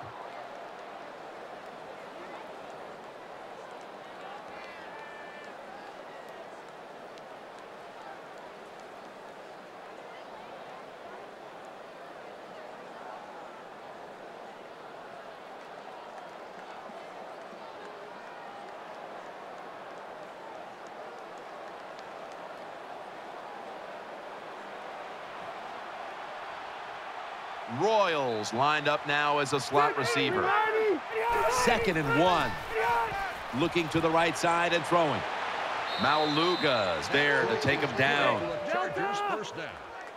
A: Royals lined up now as a slot receiver. Second and one. Looking to the right side and throwing. Mauluga's there to take him down.
C: Chargers first down.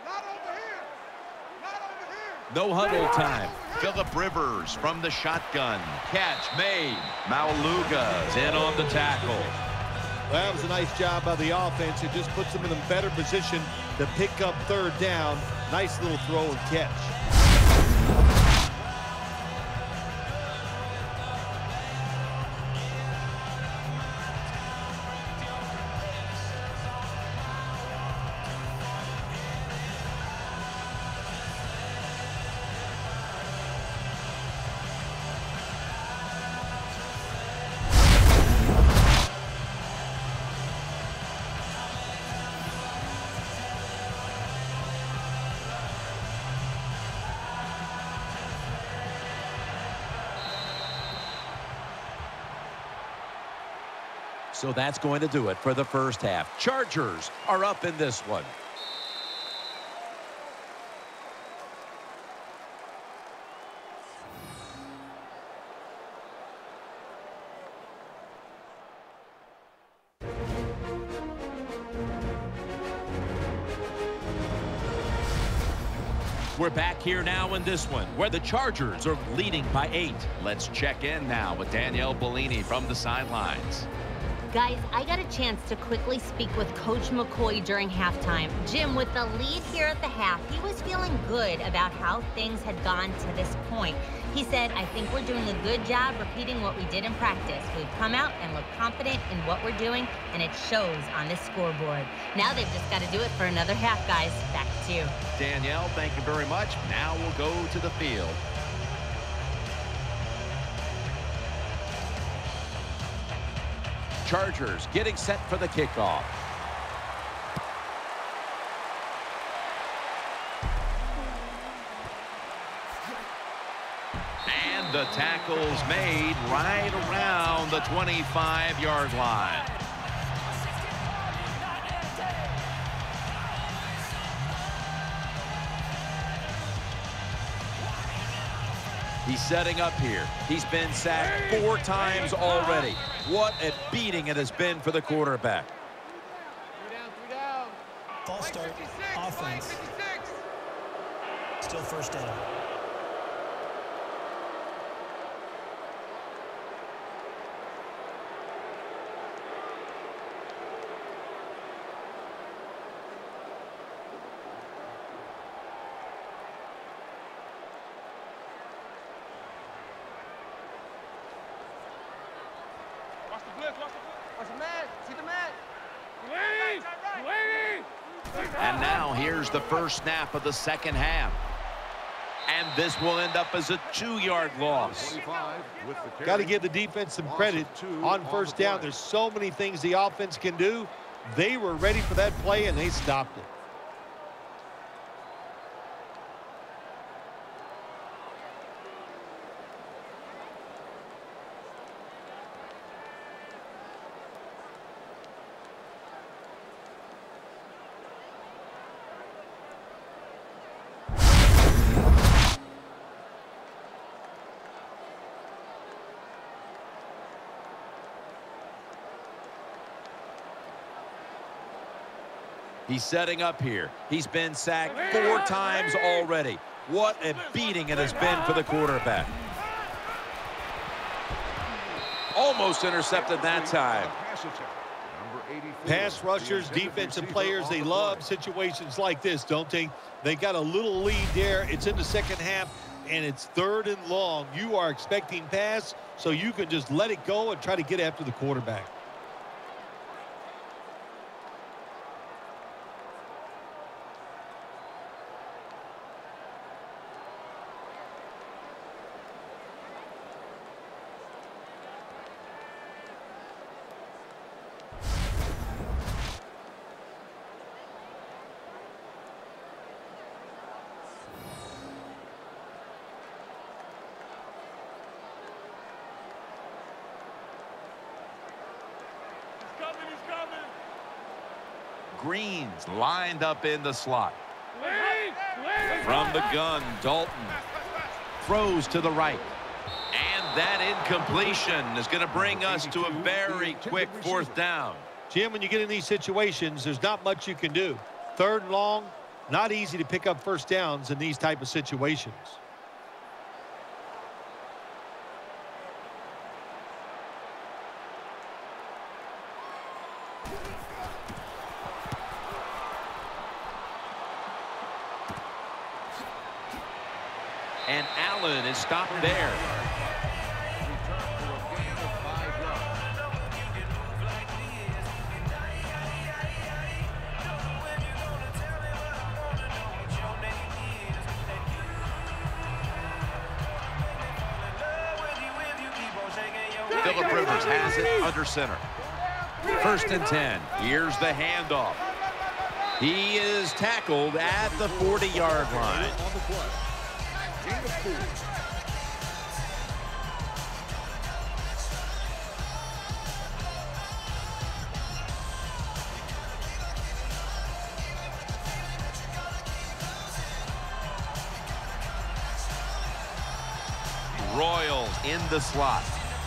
A: No huddle time. Phillip Rivers from the shotgun. Catch made. Mauluga's in on the tackle.
B: Well, that was a nice job by the offense. It just puts them in a better position to pick up third down. Nice little throw and catch.
A: So that's going to do it for the first half. Chargers are up in this one. We're back here now in this one, where the Chargers are leading by eight. Let's check in now with Danielle Bellini from the sidelines.
F: Guys, I got a chance to quickly speak with Coach McCoy during halftime. Jim, with the lead here at the half, he was feeling good about how things had gone to this point. He said, I think we're doing a good job repeating what we did in practice. We've come out and look confident in what we're doing, and it shows on this scoreboard. Now they've just got to do it for another half, guys. Back to you.
A: Danielle, thank you very much. Now we'll go to the field. Chargers getting set for the kickoff. And the tackle's made right around the twenty-five yard line. He's setting up here. He's been sacked four times already. What a beating it has been for the quarterback.
E: Three down, three down.
D: False start, offense. Still first down.
E: Watch the blitz, watch the blitz. Watch the man. See the man. Wait, wait.
A: And now here's the first snap of the second half. And this will end up as a two yard loss.
B: Got to give the defense some credit on first down. There's so many things the offense can do. They were ready for that play, and they stopped it.
A: He's setting up here. He's been sacked four times already. What a beating it has been for the quarterback. Almost intercepted that time.
B: Pass rushers, defensive players, they love situations like this, don't they? They got a little lead there. It's in the second half, and it's third and long. You are expecting pass, so you can just let it go and try to get after the quarterback.
A: Green's lined up in the slot.
E: Wait, wait.
A: From the gun, Dalton throws to the right. And that incompletion is going to bring us to a very quick fourth down.
B: Jim, when you get in these situations, there's not much you can do. Third and long, not easy to pick up first downs in these type of situations.
A: And Allen is stopped there. Phillip Rivers has it under center. First and ten. Here's the handoff. He is tackled at the forty yard line. Royals in the slot.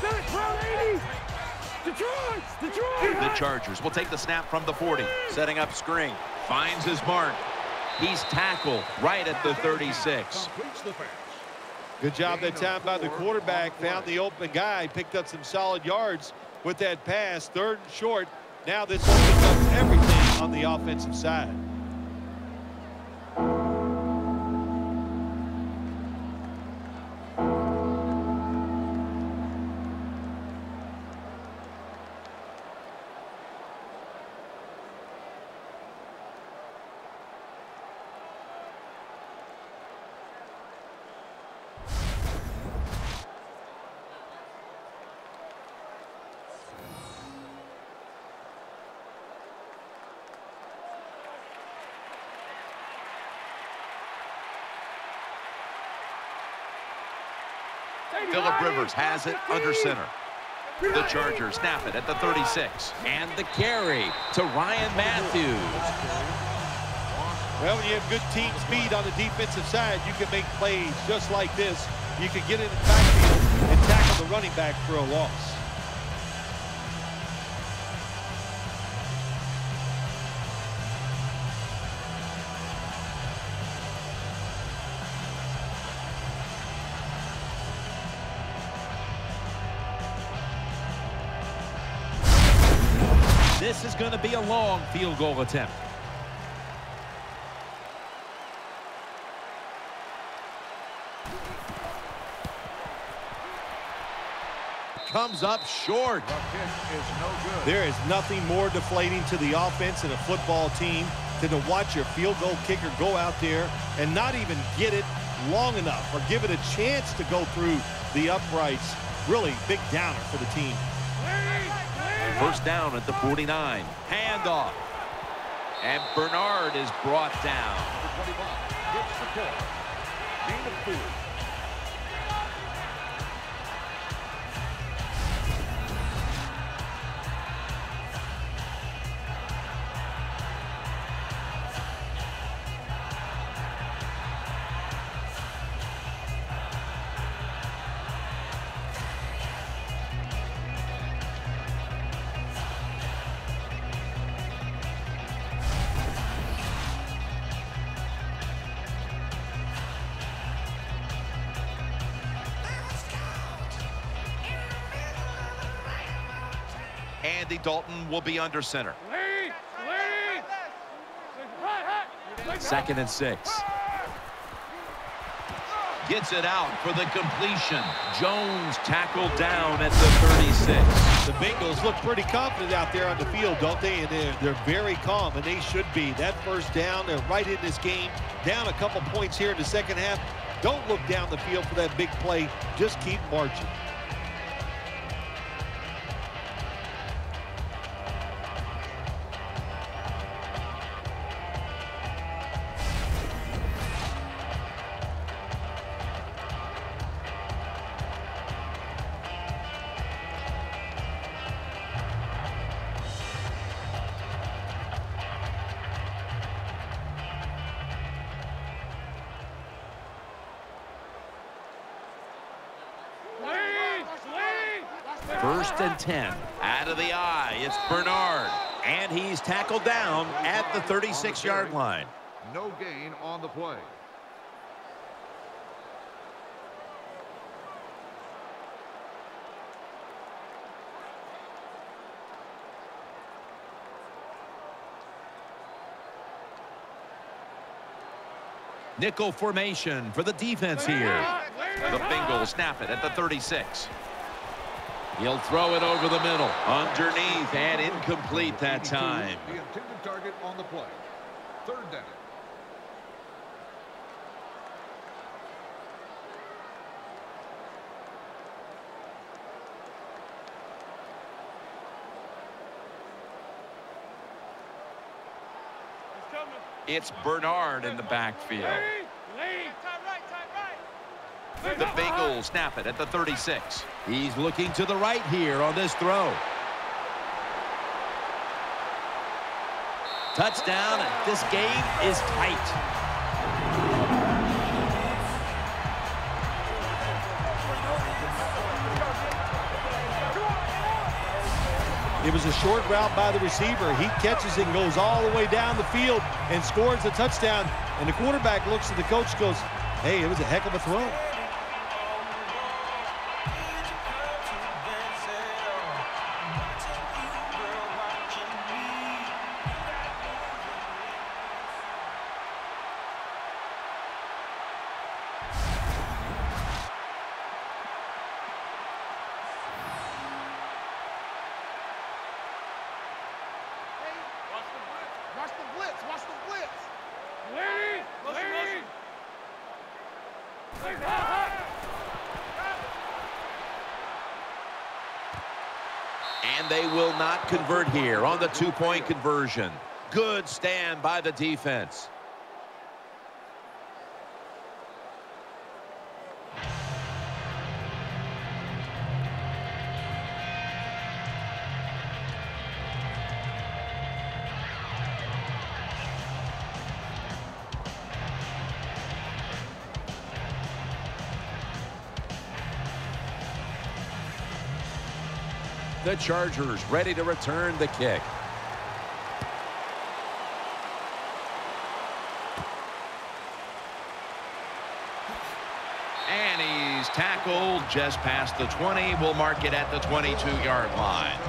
E: Detroit! Detroit!
A: The Chargers will take the snap from the forty. Setting up screen. Finds his mark. He's tackled right at the thirty-six.
B: Good job that time by the quarterback. Found the open guy. Picked up some solid yards with that pass. Third and short. Now this opens up everything on the offensive side.
A: Phillip Rivers has it under center. The Chargers snap it at the thirty-six. And the carry to Ryan Matthews.
B: Well, when you have good team speed on the defensive side, you can make plays just like this. You can get in the backfield and tackle the running back for a loss.
A: This is going to be a long field goal attempt. Comes up short.
C: The kick is no good.
B: There is nothing more deflating to the offense and a football team than to watch your field goal kicker go out there and not even get it long enough or give it a chance to go through the uprights. Really big downer for the team.
A: First down at the forty-nine. Handoff. And Bernard is brought down.
C: Number twenty-five gets the call. Gain of four.
A: Andy Dalton will be under center.
E: Lead! Lead!
A: Second and six. Gets it out for the completion. Jones tackled down at the thirty-six.
B: The Bengals look pretty confident out there on the field, don't they? And they're, they're very calm, and they should be. That first down, they're right in this game. Down a couple points here in the second half. Don't look down the field for that big play. Just keep marching.
A: First and ten. Out of the eye, it's Bernard. And he's tackled down at the thirty-six yard line.
C: No gain on the play.
A: Nickel formation for the defense here. The Bengals snap it at the thirty-six. He'll throw it over the middle. Underneath and incomplete that time.
C: The intended target on the play. Third down.
A: It's Bernard in the backfield. The Bengals snap it at the thirty-six. He's looking to the right here on this throw. Touchdown, and this game is tight.
B: It was a short route by the receiver. He catches it and goes all the way down the field and scores a touchdown. And the quarterback looks at the coach and goes, hey, it was a heck of a throw.
E: Watch the blitz. Watch the blitz. Lead. Lead.
A: And they will not convert here on the two-point conversion. Good stand by the defense. The Chargers ready to return the kick. And he's tackled just past the twenty. We'll mark it at the twenty-two yard line.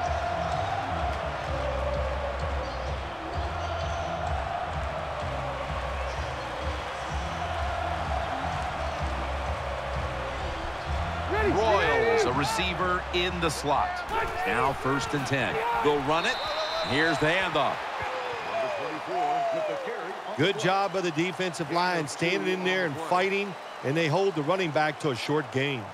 A: Royals, a receiver in the slot. Now first and ten. They'll run it. Here's the handoff.
B: Good job by the defensive line, standing in there and fighting, and they hold the running back to a short gain.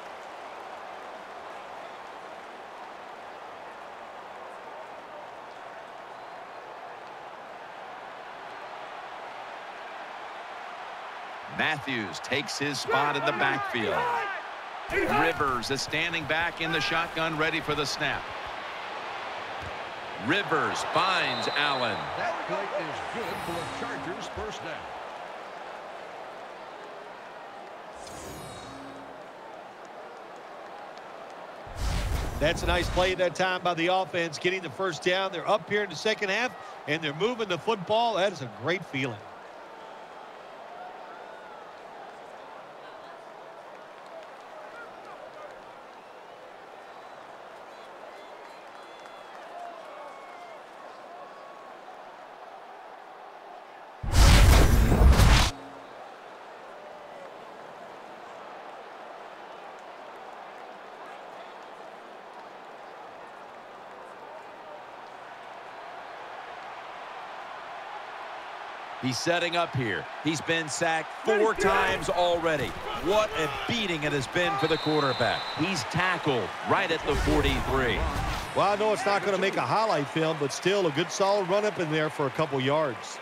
A: Matthews takes his spot in the backfield. Rivers is standing back in the shotgun, ready for the snap. Rivers finds Allen.
C: That play is good for the Chargers' first down.
B: That's a nice play at that time by the offense, getting the first down. They're up here in the second half, and they're moving the football. That is a great feeling.
A: He's setting up here. He's been sacked four times already. What a beating it has been for the quarterback. He's tackled right at the forty-three.
B: Well, I know it's not going to make a highlight film, but still a good solid run up in there for a couple yards.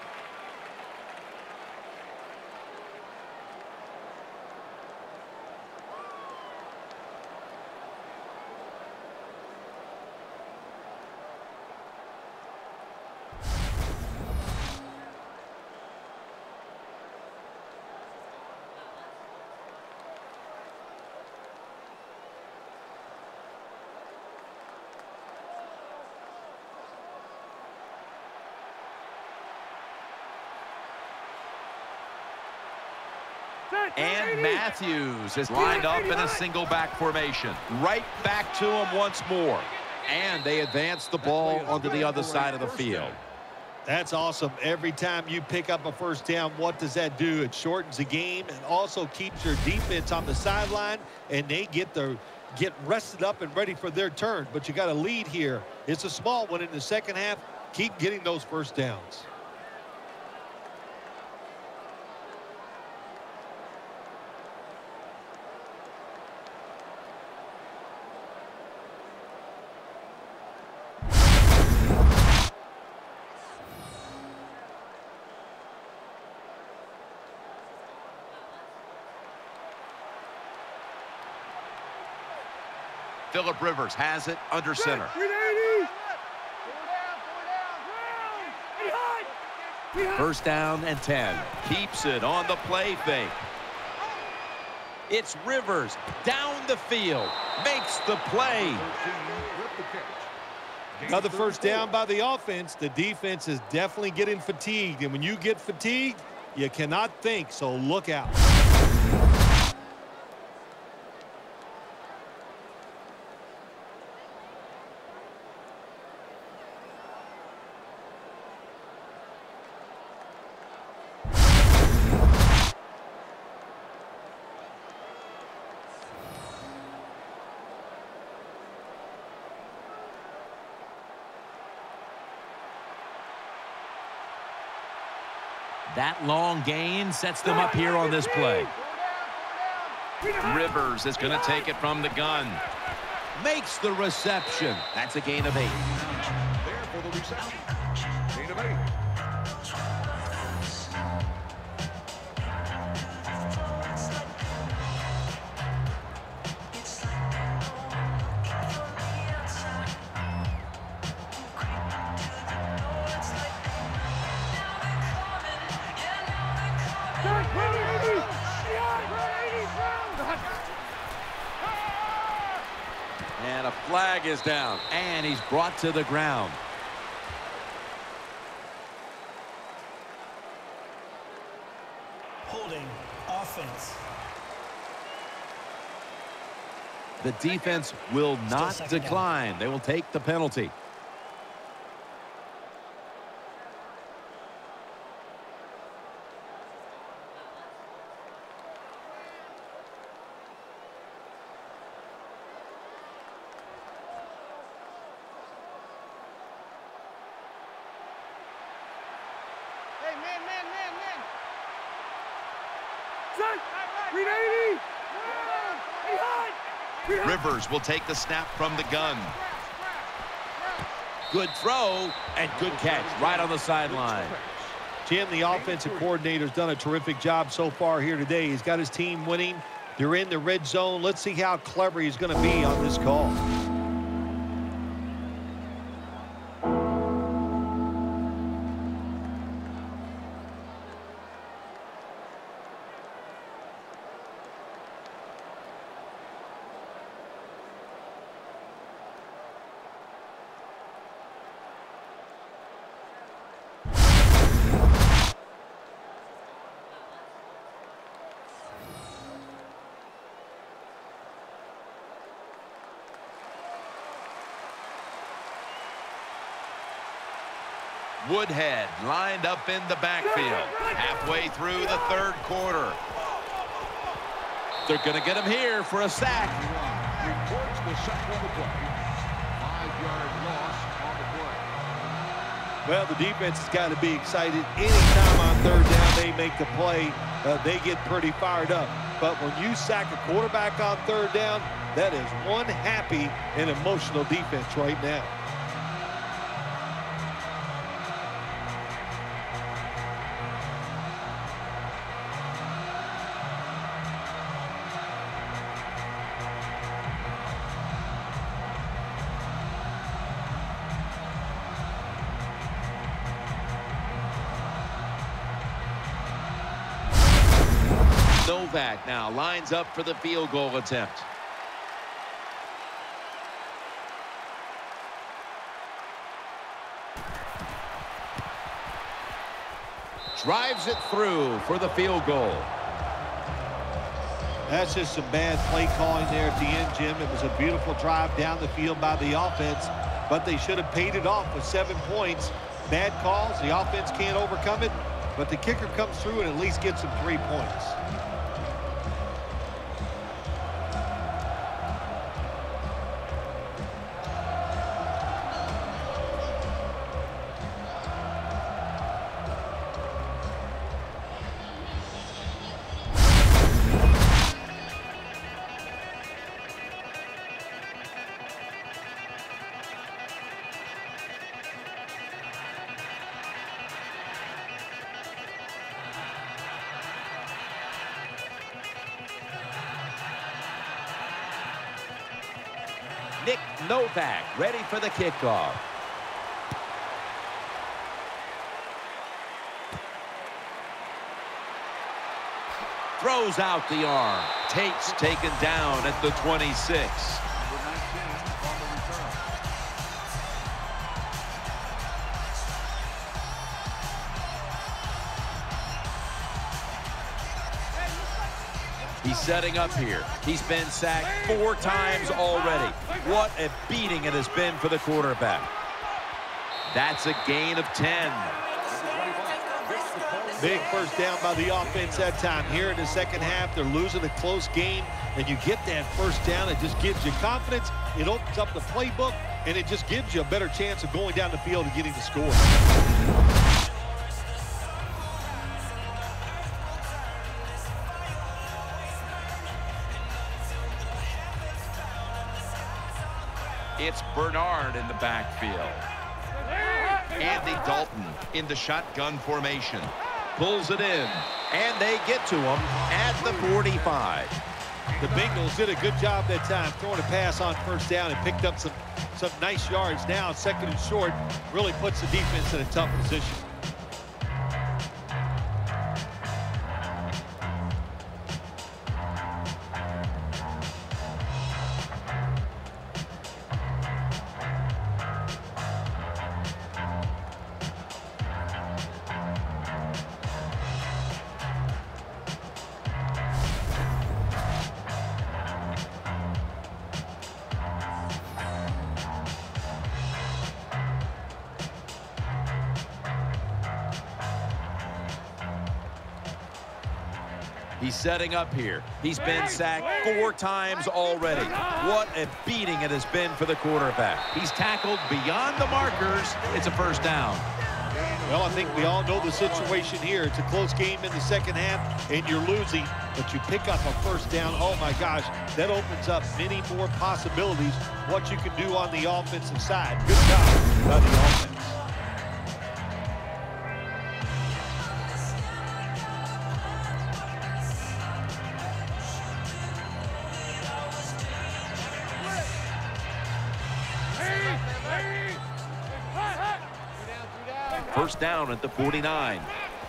A: And Matthews is lined up in a single back formation. Right back to him once more. And they advance the ball onto the other side of the field.
B: That's awesome. Every time you pick up a first down, what does that do? It shortens the game and also keeps your defense on the sideline, and they get the get rested up and ready for their turn. But you got a lead here. It's a small one in the second half. Keep getting those first downs.
A: Phillip Rivers has it under center. First down and ten. Keeps it on the play fake. It's Rivers down the field. Makes the play.
B: Another first down by the offense. The defense is definitely getting fatigued. And when you get fatigued, you cannot think, so look out.
A: That long gain sets them up here on this play. Rivers is going to take it from the gun. Makes the reception. That's a gain of eight.
C: There for the reception. Gain of eight.
A: And a flag is down. And he's brought to the ground.
D: Holding offense.
A: The defense will not decline. They will take the penalty. Rivers will take the snap from the gun. Good throw and good catch right on the sideline.
B: Jim, the offensive coordinator's done a terrific job so far here today. He's got his team winning. They're in the red zone. Let's see how clever he's going to be on this call.
A: Woodhead lined up in the backfield. Halfway through the third quarter. They're going to get him here for a sack.
C: Reports the sack on the play. Five-yard loss on the play.
B: Well, the defense has got to be excited. Anytime on third down they make the play, uh, they get pretty fired up. But when you sack a quarterback on third down, that is one happy and emotional defense right now.
A: Novak now lines up for the field goal attempt. Drives it through for the field goal.
B: That's just some bad play calling there at the end, Jim. It was a beautiful drive down the field by the offense, but they should have paid it off with seven points. Bad calls, the offense can't overcome it, but the kicker comes through and at least gets them three points.
A: Novak ready for the kickoff. Throws out the arm. Tate's taken down at the twenty-six. setting up here. He's been sacked four times already. What a beating it has been for the quarterback. That's a gain of ten.
B: Big first down by the offense that time. Here in the second half, they're losing a close game, and you get that first down. It just gives you confidence. It opens up the playbook, and it just gives you a better chance of going down the field and getting the score.
A: It's Bernard in the backfield. Andy Dalton in the shotgun formation. Pulls it in, and they get to him at the forty-five.
B: The Bengals did a good job that time throwing a pass on first down and picked up some, some nice yards. Now second and short really puts the defense in a tough position.
A: He's setting up here. He's been sacked four times already. What a beating it has been for the quarterback. He's tackled beyond the markers. It's a first down.
B: Well, I think we all know the situation here. It's a close game in the second half, and you're losing, but you pick up a first down. Oh, my gosh, that opens up many more possibilities, what you can do on the offensive side. Good job by the offense.
A: First down at the forty-nine.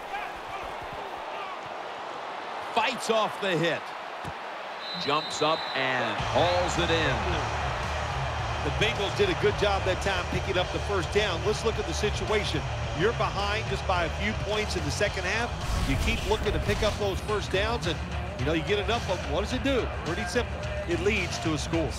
A: Fights off the hit. Jumps up and hauls it in.
B: The Bengals did a good job that time picking up the first down. Let's look at the situation. You're behind just by a few points in the second half. You keep looking to pick up those first downs, and you know you get enough of them. What does it do? Pretty simple. It leads to a score.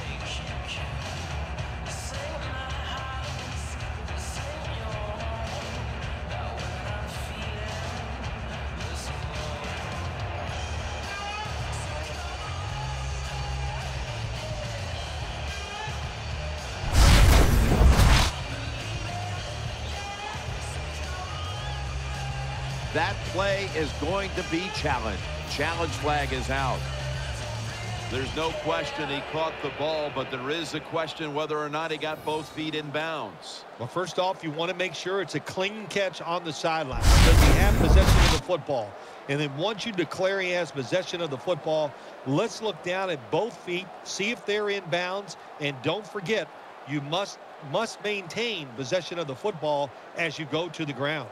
A: That play is going to be challenged. Challenge flag is out. There's no question he caught the ball, but there is a question whether or not he got both feet in bounds.
B: Well, first off, you want to make sure it's a clean catch on the sideline. Does he have possession of the football? And then once you declare he has possession of the football, let's look down at both feet, see if they're in bounds, and don't forget, you must, must maintain possession of the football as you go to the ground.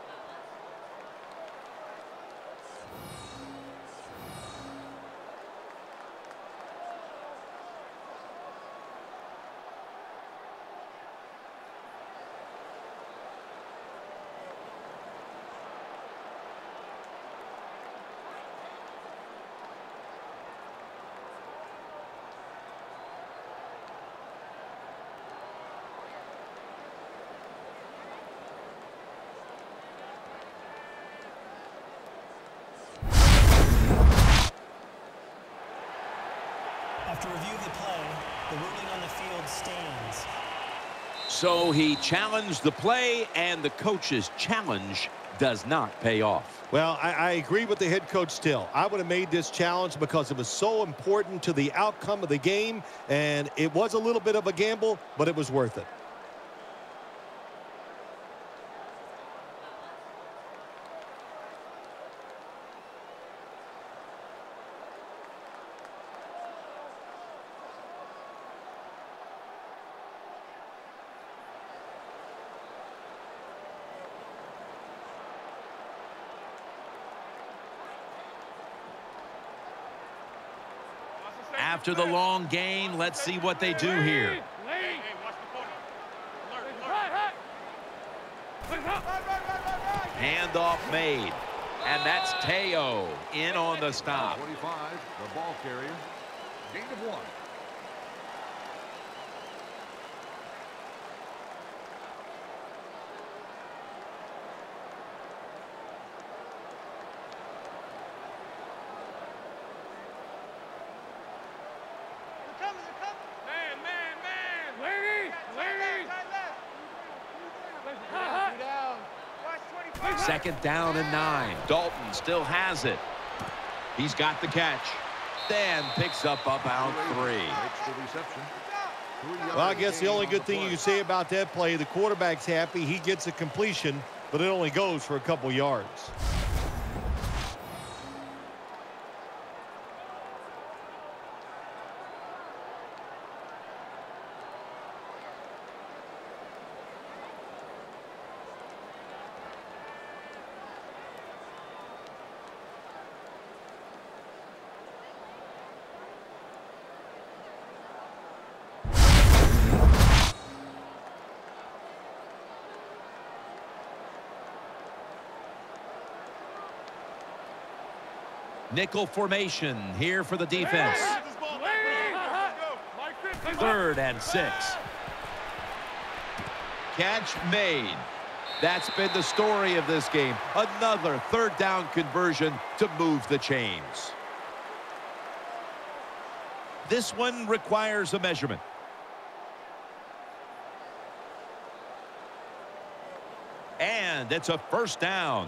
D: After review of the play, the ruling on the field stands.
A: So he challenged the play, and the coach's challenge does not pay off.
B: Well, I, I agree with the head coach still. I would have made this challenge because it was so important to the outcome of the game, and it was a little bit of a gamble, but it was worth it.
A: After the long gain, let's see what they do here. Handoff made. And that's Teo in on the stop.
C: twenty-five, the ball carrier. Gain of one.
A: Second down and nine. Dalton still has it. He's got the catch. Then picks up about three.
B: Well, I guess the only good thing you can say about that play, the quarterback's happy. He gets a completion, but it only goes for a couple yards.
A: Nickel formation here for the defense. Third and six. Catch made. That's been the story of this game. Another third down conversion to move the chains. This one requires a measurement. And it's a first down.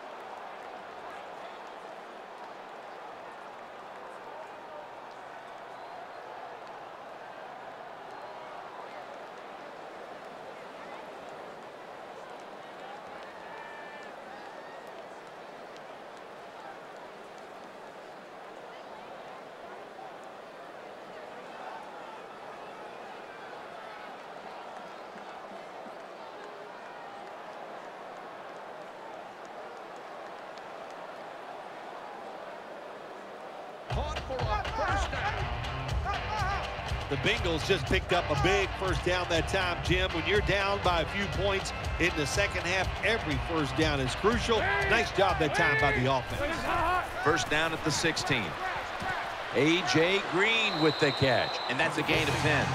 B: The Bengals just picked up a big first down that time, Jim. When you're down by a few points in the second half, every first down is crucial. Nice job that time by the offense.
A: First down at the sixteen. A J Green with the catch, and that's a gain of ten.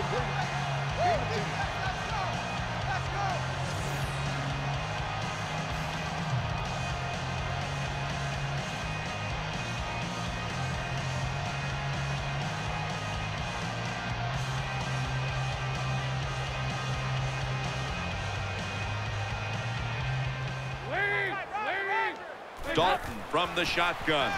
A: Dalton from the shotgun.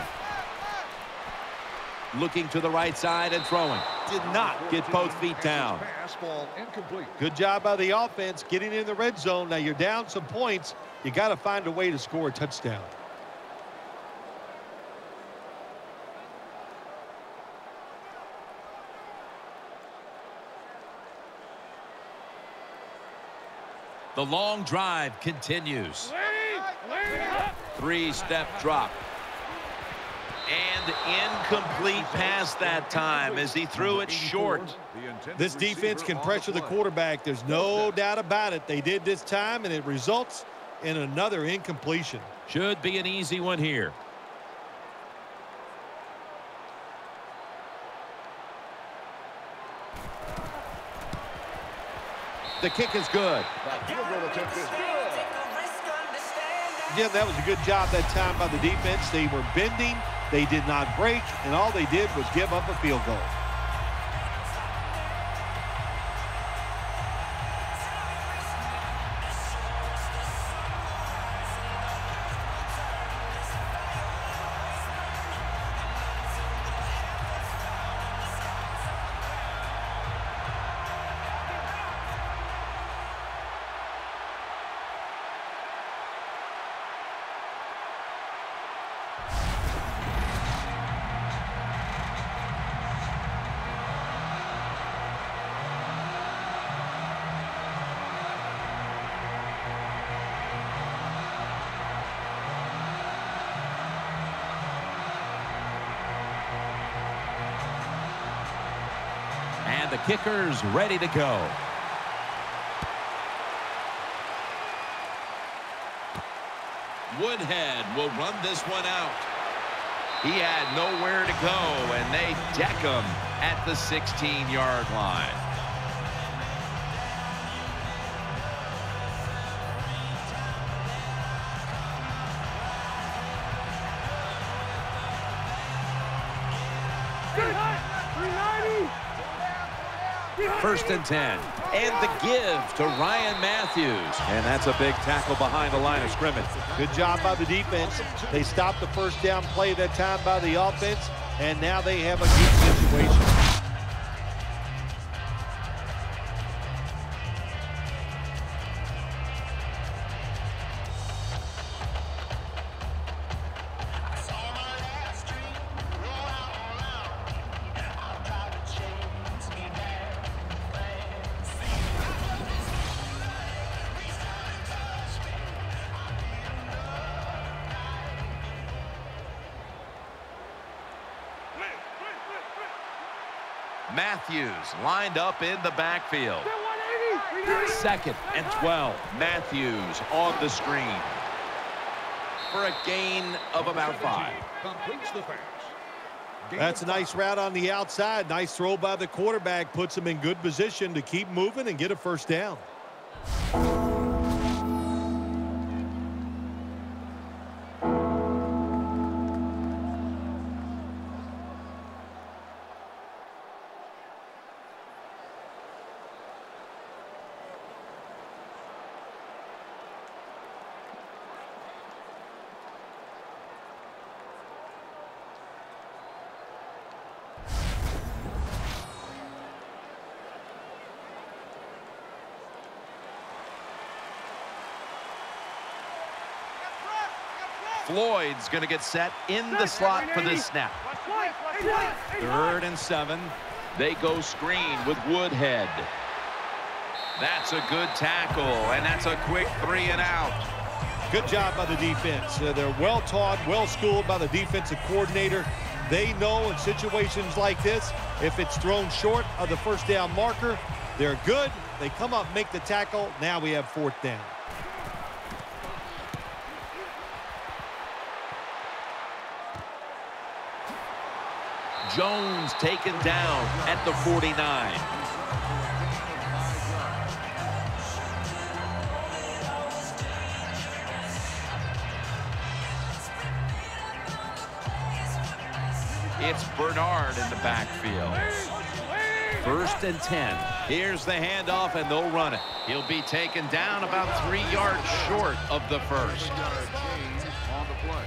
A: Looking to the right side and throwing. Did not get both feet down.
B: Good job by the offense getting in the red zone. Now you're down some points. You got to find a way to score a touchdown.
A: The long drive continues. Three-step drop. And incomplete pass that time as he threw it short.
B: This defense can pressure the quarterback. There's no doubt about it. They did this time, and it results in another incompletion.
A: Should be an easy one here. The kick is good.
B: Jim, that was a good job that time by the defense. They were bending. They did not break, and all they did was give up a field goal.
A: And the kicker's ready to go. Woodhead will run this one out. He had nowhere to go, and they deck him at the sixteen yard line. First and ten. And the give to Ryan Matthews.
B: And that's a big tackle behind the line of scrimmage. Good job by the defense. They stopped the first down play that time by the offense, and now they have a good situation.
A: Matthews lined up in the backfield. Second and twelve. Matthews on the screen for a gain of about five.
B: That's a nice route on the outside. Nice throw by the quarterback. Puts him in good position to keep moving and get a first down.
A: Floyd's going to get set in the slot for this snap. Third and seven. They go screen with Woodhead. That's a good tackle, and that's a quick three and out.
B: Good job by the defense. Uh, they're well taught, well schooled by the defensive coordinator. They know in situations like this, if it's thrown short of the first down marker, they're good. They come up, make the tackle. Now we have fourth down.
A: Jones taken down at the forty-nine. It's Bernard in the backfield. First and ten. Here's the handoff, and they'll run it. He'll be taken down about three yards short of the first.
C: On the play.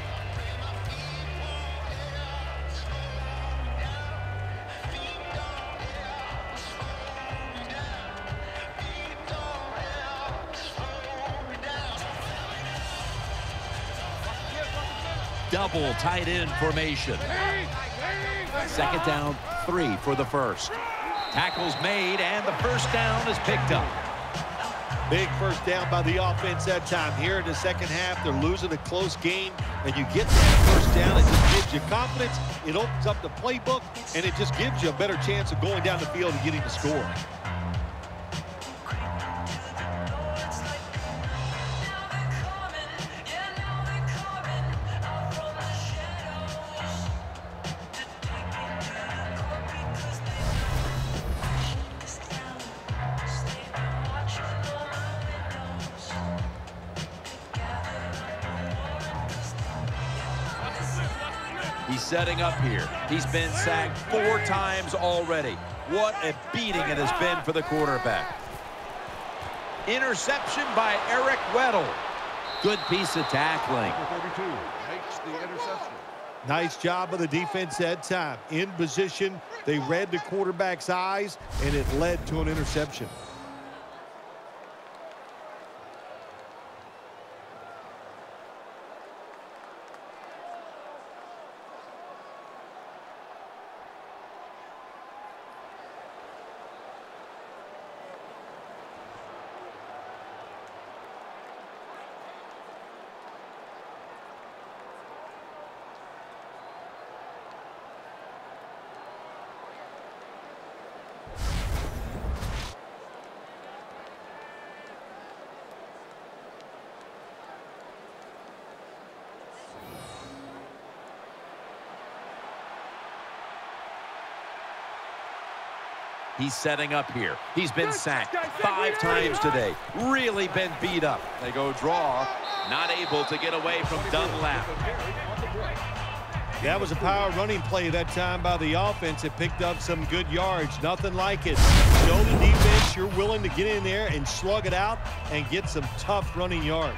A: Double tight end formation. Second down, three for the first. Tackles made, and the first down is picked up.
B: Big first down by the offense that time. Here in the second half, they're losing a close game, and you get that first down. It just gives you confidence. It opens up the playbook, and it just gives you a better chance of going down the field and getting the score.
A: He's setting up here. He's been sacked four times already. What a beating it has been for the quarterback. Interception by Eric Weddle. Good piece of tackling.
C: thirty-two makes the interception.
B: Nice job of the defense that time. In position, they read the quarterback's eyes, and it led to an interception.
A: He's setting up here. He's been sacked five times today. Really been beat up. They go draw. Not able to get away from Dunlap.
B: That was a power running play that time by the offense. It picked up some good yards. Nothing like it. Show the defense you're willing to get in there and slug it out and get some tough running yards.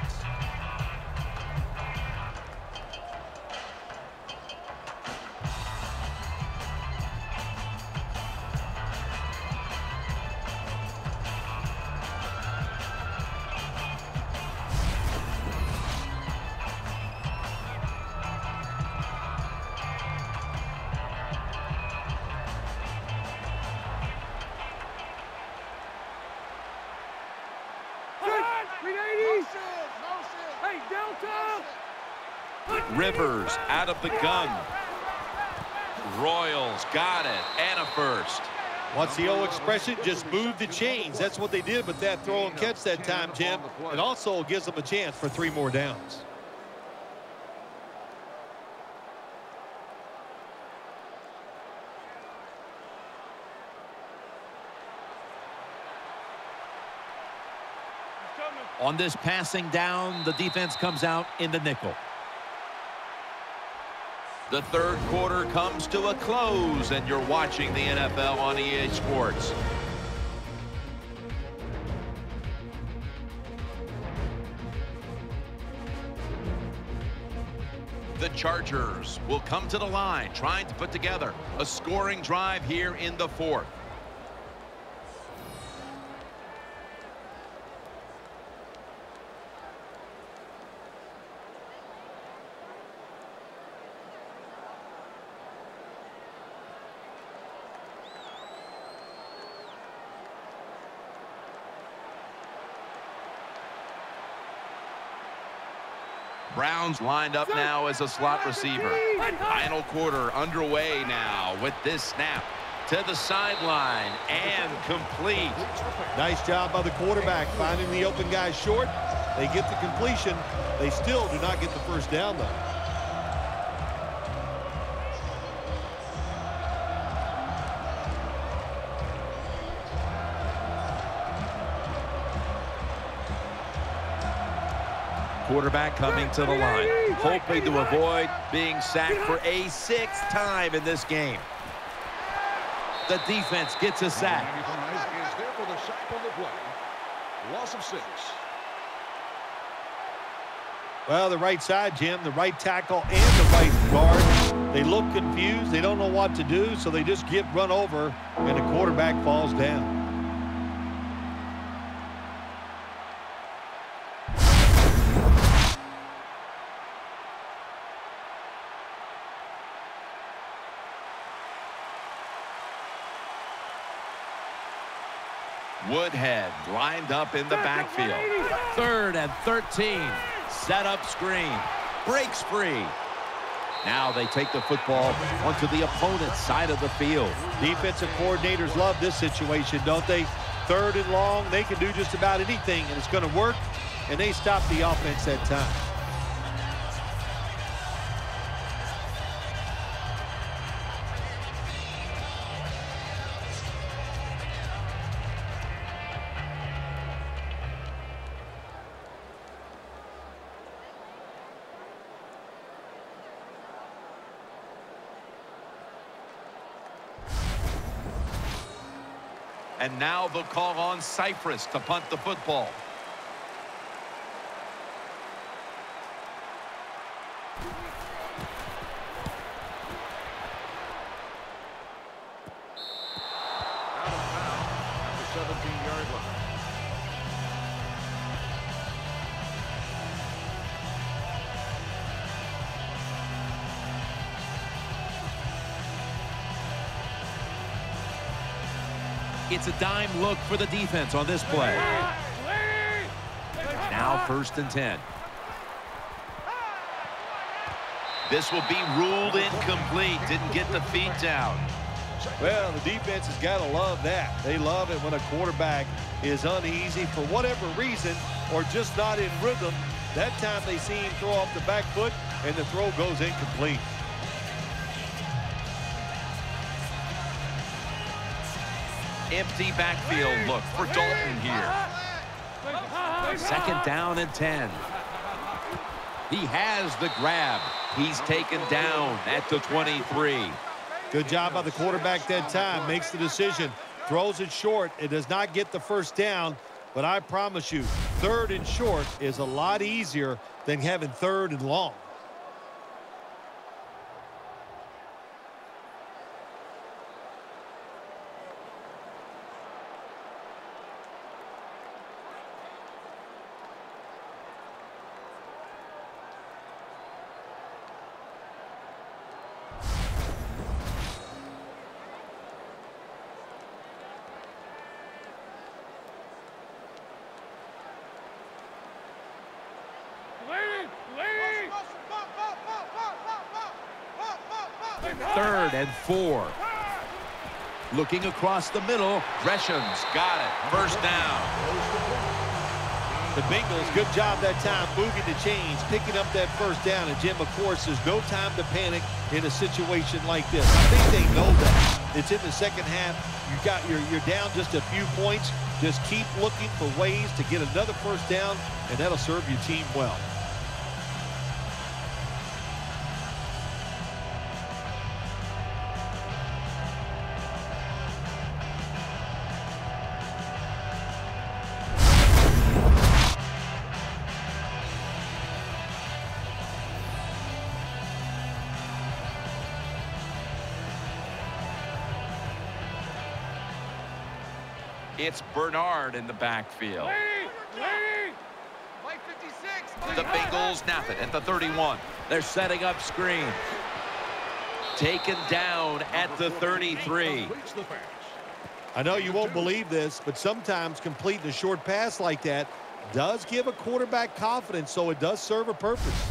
A: Rivers out of the gun. Royals got it, and a first.
B: What's the old expression? Just move the chains. That's what they did with that throw and catch that time, Jim. It also gives them a chance for three more downs.
A: On this passing down, the defense comes out in the nickel. The third quarter comes to a close, and you're watching the N F L on E A Sports. The Chargers will come to the line, trying to put together a scoring drive here in the fourth. Browns lined up now as a slot receiver. Final quarter underway now with this snap to the sideline and complete.
B: Nice job by the quarterback finding the open guy short. They get the completion. They still do not get the first down, though.
A: Quarterback coming to the line, hoping to avoid being sacked for a sixth time in this game. The defense gets a sack.
C: Is there for the sack on the play. Loss of six.
B: Well, the right side, Jim, the right tackle and the right guard. They look confused. They don't know what to do, so they just get run over, and the quarterback falls down.
A: Woodhead lined up in the backfield. Third and thirteen. Set up screen. Breaks free. Now they take the football onto the opponent's side of the field.
B: Defensive coordinators love this situation, don't they? Third and long, they can do just about anything, and it's going to work, and they stop the offense that time.
A: And now they'll call on Cypress to punt the football.
C: Out of bounds at the seventeen-yard line.
A: It's a dime look for the defense on this play. Now first and ten. This will be ruled incomplete. Didn't get the feet down.
B: Well, the defense has got to love that. They love it when a quarterback is uneasy for whatever reason or just not in rhythm. That time they see him throw off the back foot, and the throw goes incomplete.
A: Empty backfield look for Dalton here. Second down and ten. He has the grab. He's taken down at the twenty-three.
B: Good job by the quarterback that time. Makes the decision. Throws it short. It does not get the first down. But I promise you, third and short is a lot easier than having third and long.
A: Third and four. Looking across the middle. Gresham's got it. First down.
B: The Bengals, good job that time moving the chains, picking up that first down. And, Jim, of course, there's no time to panic in a situation like this. I think they know that. It's in the second half. You got, you're, you're down just a few points. Just keep looking for ways to get another first down, and that'll serve your team well.
A: It's Bernard in the backfield. The Bengals snap it at the thirty-one. They're setting up screen. Taken down at the thirty-three.
B: I know you won't believe this, but sometimes completing a short pass like that does give a quarterback confidence, so it does serve a purpose.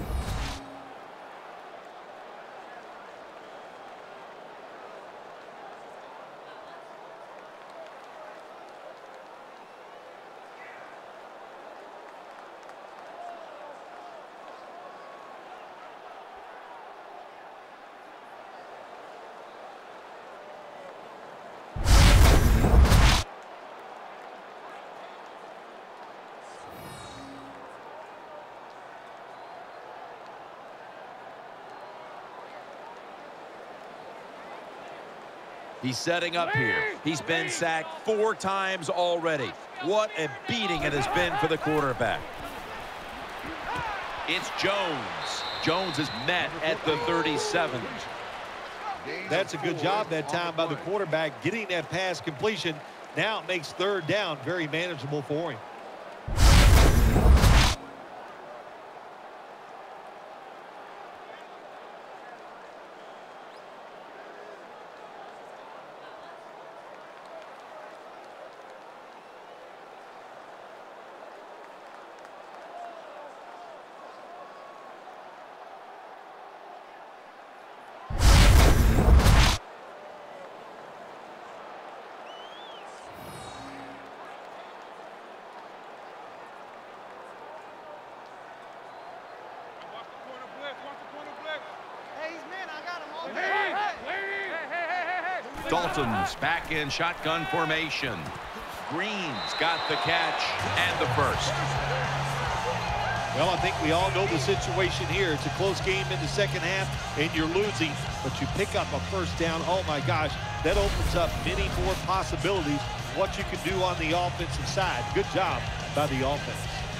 A: He's setting up here. He's been sacked four times already. What a beating it has been for the quarterback. It's Jones. Jones is met at the thirty-seven.
B: That's a good job that time by the quarterback getting that pass completion. Now it makes third down very manageable for him.
A: Dalton's back in shotgun formation. Green's got the catch and the first.
B: Well, I think we all know the situation here. It's a close game in the second half, and you're losing, but you pick up a first down. Oh, my gosh, that opens up many more possibilities what you can do on the offensive side. Good job by the offense.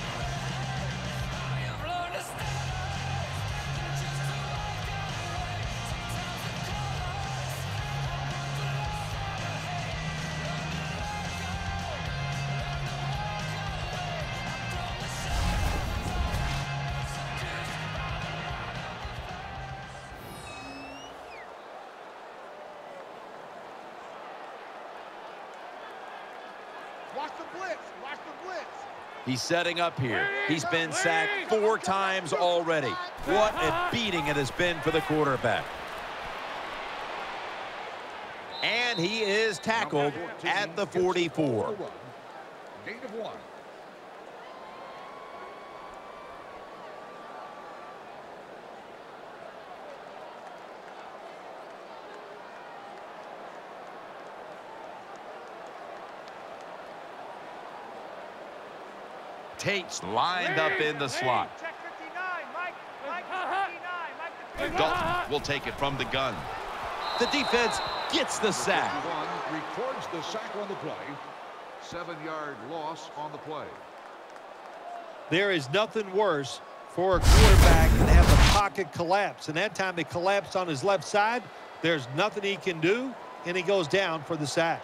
C: Watch the blitz. Watch the blitz.
A: He's setting up here. He's been sacked four times already. What a beating it has been for the quarterback. And he is tackled at the forty-four.
C: Gain of one.
A: Tate's lined up in the slot.
E: Check fifty-nine, Mike. Mike fifty-nine. Mike
A: Dalton will take it from the gun. The defense gets the sack.
C: fifty-one records the sack on the play. Seven-yard loss on the play.
B: There is nothing worse for a quarterback than to have the pocket collapse. And that time it collapsed on his left side. There's nothing he can do, and he goes down for the sack.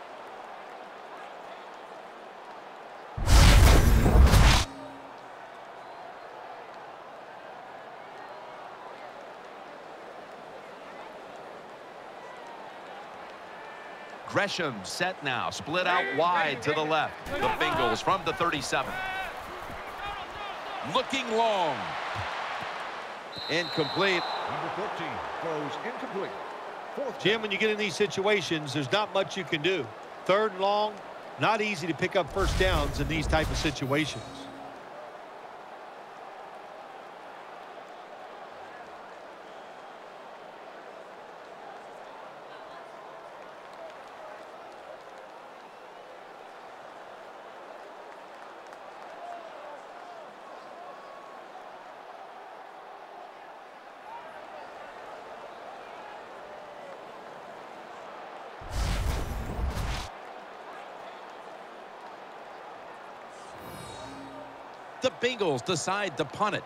A: Gresham set now, split out wide to the left. The Bengals from the thirty-seven. Looking long. Incomplete.
C: Number fourteen throws incomplete. Fourth
B: Jim, when you get in these situations, there's not much you can do. Third and long, not easy to pick up first downs in these type of situations.
A: The Bengals decide to punt it.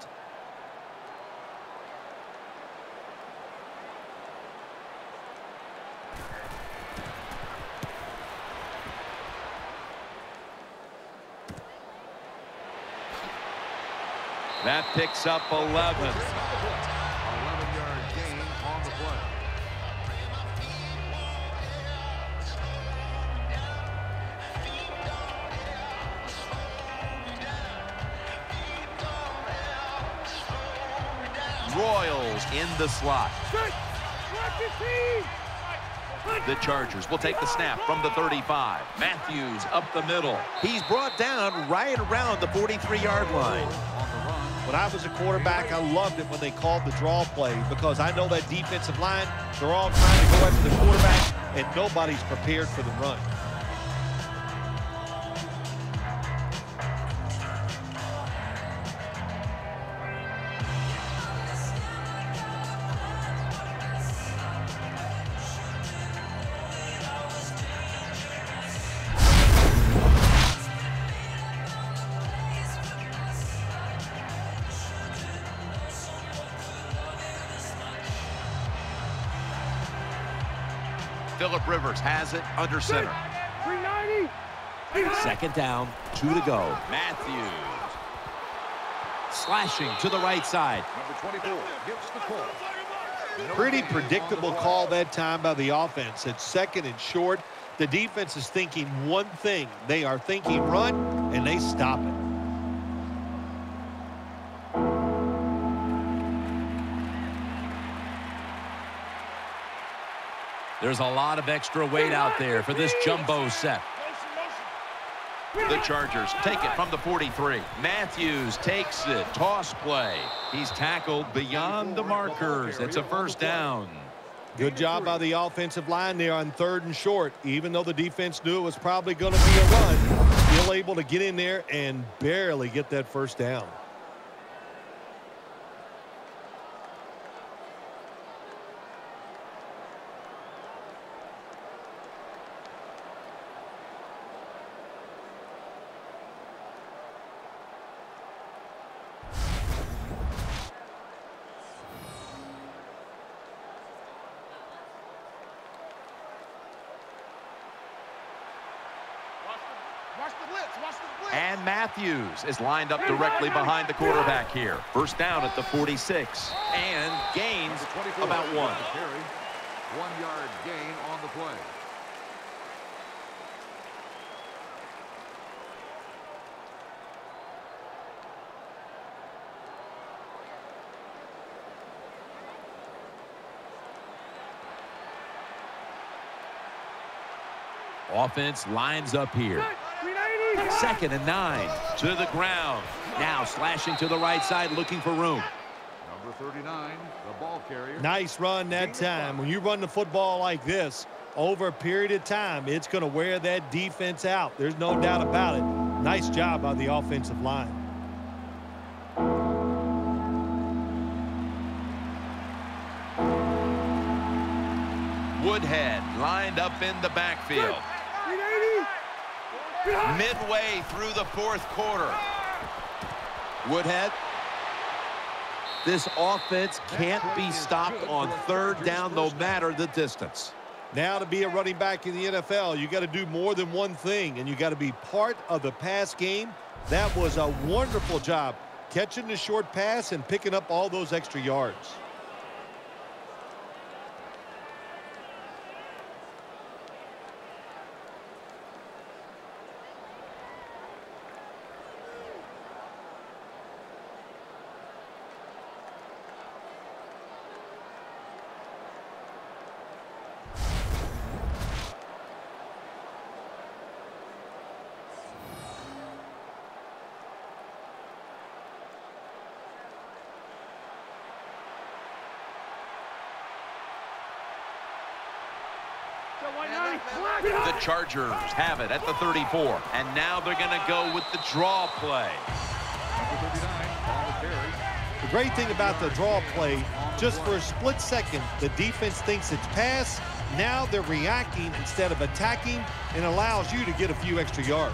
A: That picks up eleven.
C: eleven-yard gain on the play.
A: Royals in the slot. The Chargers will take the snap from the thirty-five. Matthews up the middle. He's brought down right around the forty-three-yard line.
B: When I was a quarterback, I loved it when they called the draw play because I know that defensive line, they're all trying to go after the quarterback, and nobody's prepared for the run.
A: Phillip Rivers has it under center. Second down, two to go. Matthews slashing to the right side.
C: Number twenty-four gets the call.
B: Pretty predictable call that time by the offense. It's second and short. The defense is thinking one thing. They are thinking run, and they stop it.
A: There's a lot of extra weight out there for this jumbo set. The Chargers take it from the forty-three. Matthews takes it. Toss play. He's tackled beyond the markers. It's a first down.
B: Good job by the offensive line there on third and short. Even though the defense knew it was probably going to be a run, still able to get in there and barely get that first down.
A: And Matthews is lined up directly behind the quarterback here. First down at the forty-six. And gains about one.
C: One-yard gain on the play.
A: Offense lines up here. Second and nine to the ground. Now slashing to the right side, looking for room.
C: Number thirty-nine, the ball carrier.
B: Nice run that time. When you run the football like this, over a period of time, it's going to wear that defense out. There's no doubt about it. Nice job by the offensive line.
A: Woodhead lined up in the backfield. Midway through the fourth quarter.
B: Woodhead.
G: This offense can't be stopped on third down no matter the distance.
B: Now to be a running back in the N F L, you got to do more than one thing, and you got to be part of the pass game. That was a wonderful job, catching the short pass and picking up all those extra yards.
A: The Chargers have it at the thirty-four, and now they're going to go with the draw play.
B: The great thing about the draw play, just for a split second, the defense thinks it's pass. Now they're reacting instead of attacking, and allows you to get a few extra yards.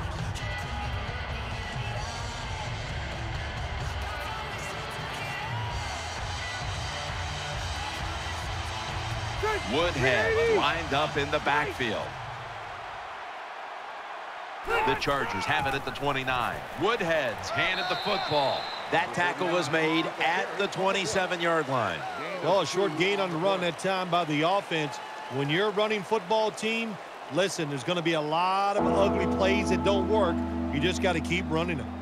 A: Woodhead lined up in the backfield. The Chargers have it at the twenty-nine. Woodhead's handed the football.
G: That tackle was made at the twenty-seven yard line.
B: Well, a short gain on the run that time by the offense. When you're a running football team, listen, there's going to be a lot of ugly plays that don't work. You just got to keep running them.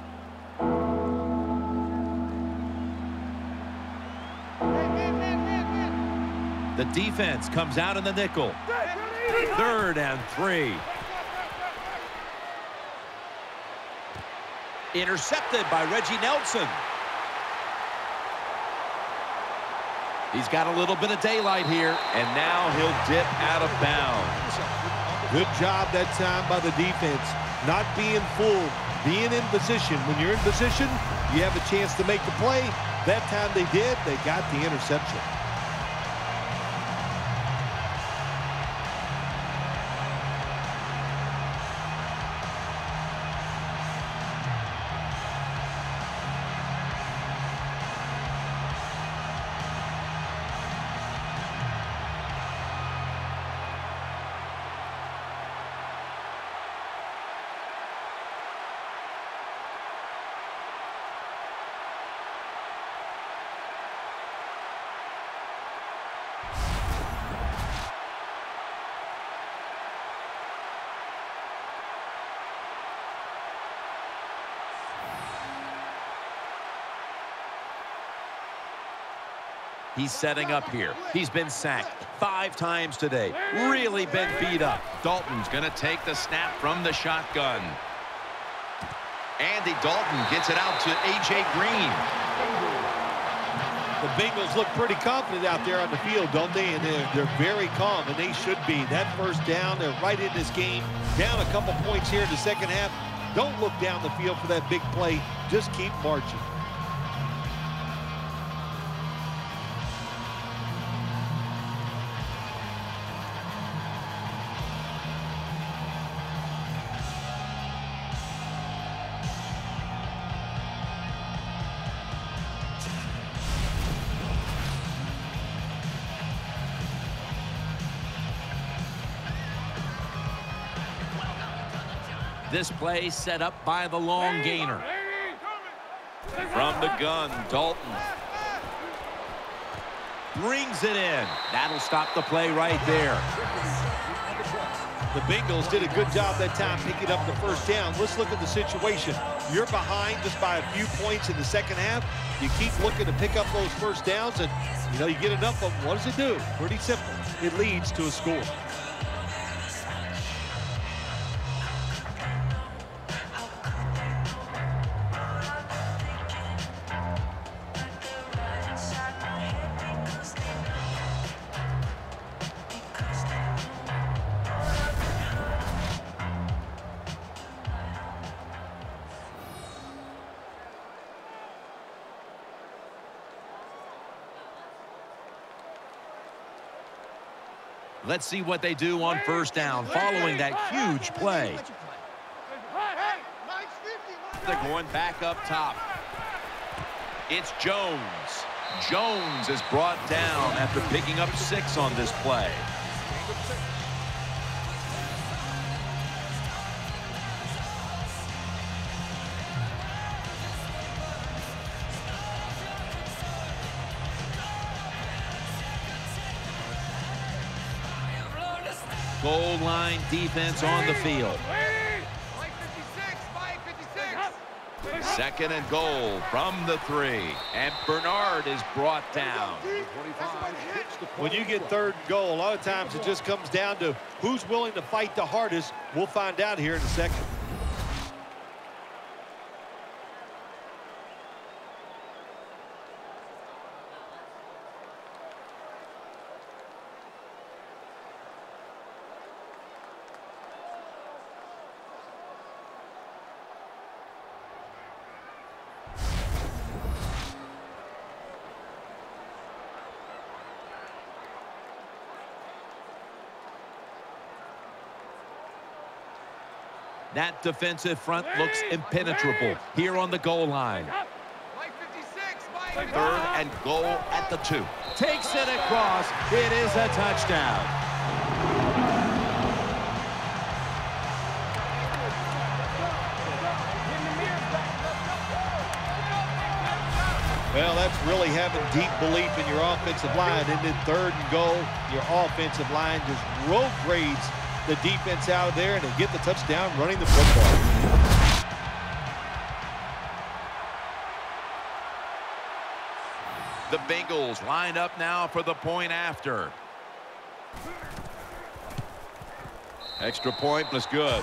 A: The defense comes out in the nickel. Third and three.
G: Intercepted by Reggie Nelson.
A: He's got a little bit of daylight here, and now he'll dip out of bounds.
B: Good job that time by the defense. Not being fooled, being in position. When you're in position, you have a chance to make the play. That time they did, they got the interception.
A: He's setting up here. He's been sacked five times today. Really been beat up. Dalton's going to take the snap from the shotgun. Andy Dalton gets it out to A J Green.
B: The Bengals look pretty confident out there on the field, don't they? And they're, they're very calm, and they should be. That first down, they're right in this game. Down a couple points here in the second half. Don't look down the field for that big play. Just keep marching.
A: This play set up by the long gainer. From the gun, Dalton brings it in. That'll stop the play right there.
B: The Bengals did a good job that time picking up the first down. Let's look at the situation. You're behind just by a few points in the second half. You keep looking to pick up those first downs, and, you know, you get enough of them. What does it do? Pretty simple. It leads to a score.
G: Let's see what they do on first down following that huge play.
A: They're going back up top. It's Jones. Jones is brought down after picking up six on this play.
G: Goal line defense on the field.
A: Second and goal from the three. And Bernard is brought down.
B: When you get third and goal, a lot of times it just comes down to who's willing to fight the hardest. We'll find out here in a second.
G: That defensive front looks impenetrable here on the goal line.
A: Third and goal at the two.
G: Takes it across. It is a touchdown.
B: Well, that's really having deep belief in your offensive line. And then third and goal, your offensive line just road grades the defense out of there, and they get the touchdown running the football.
A: The Bengals line up now for the point after.
G: Extra point was good.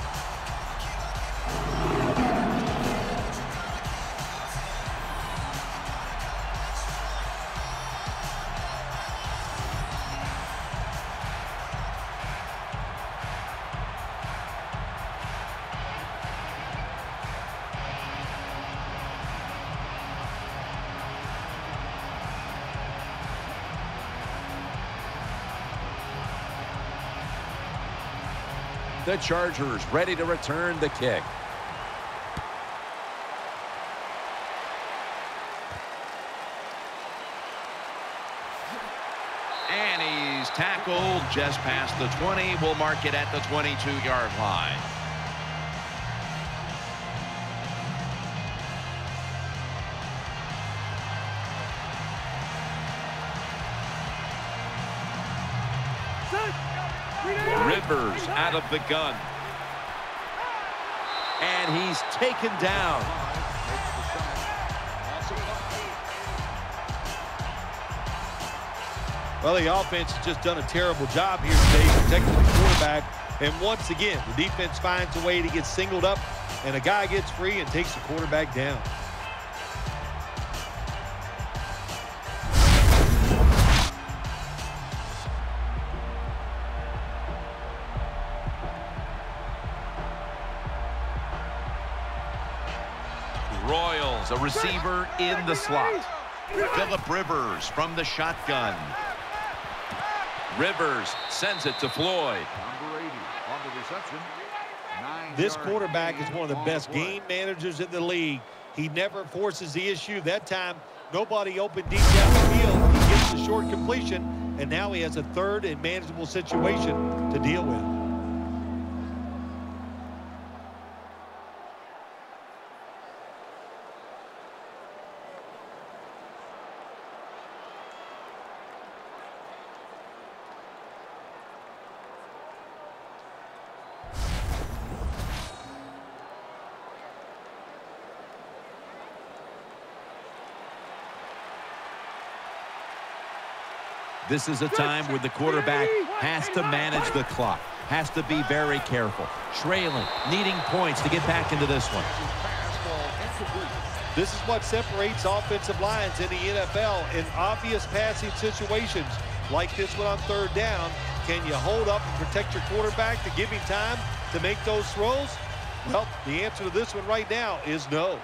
G: The Chargers ready to return the kick.
A: And he's tackled just past the twenty. We'll mark it at the twenty-two yard line. Rivers out of the gun.
G: And he's taken down.
B: Well, the offense has just done a terrible job here today protecting the quarterback. And once again, the defense finds a way to get singled up, and a guy gets free and takes the quarterback down.
A: Royals, a receiver in the slot. Phillip Rivers from the shotgun. Rivers sends it to Floyd.
C: Number eighty on the reception.
B: This quarterback is one of the best game managers in the league. He never forces the issue. That time, nobody open deep down the field. He gets the short completion, and now he has a third and manageable situation to deal with.
G: This is a time where the quarterback has to manage the clock, has to be very careful, trailing, needing points to get back into this one.
B: This is what separates offensive lines in the N F L. In obvious passing situations like this one on third down, can you hold up and protect your quarterback to give him time to make those throws? Well, the answer to this one right now is no.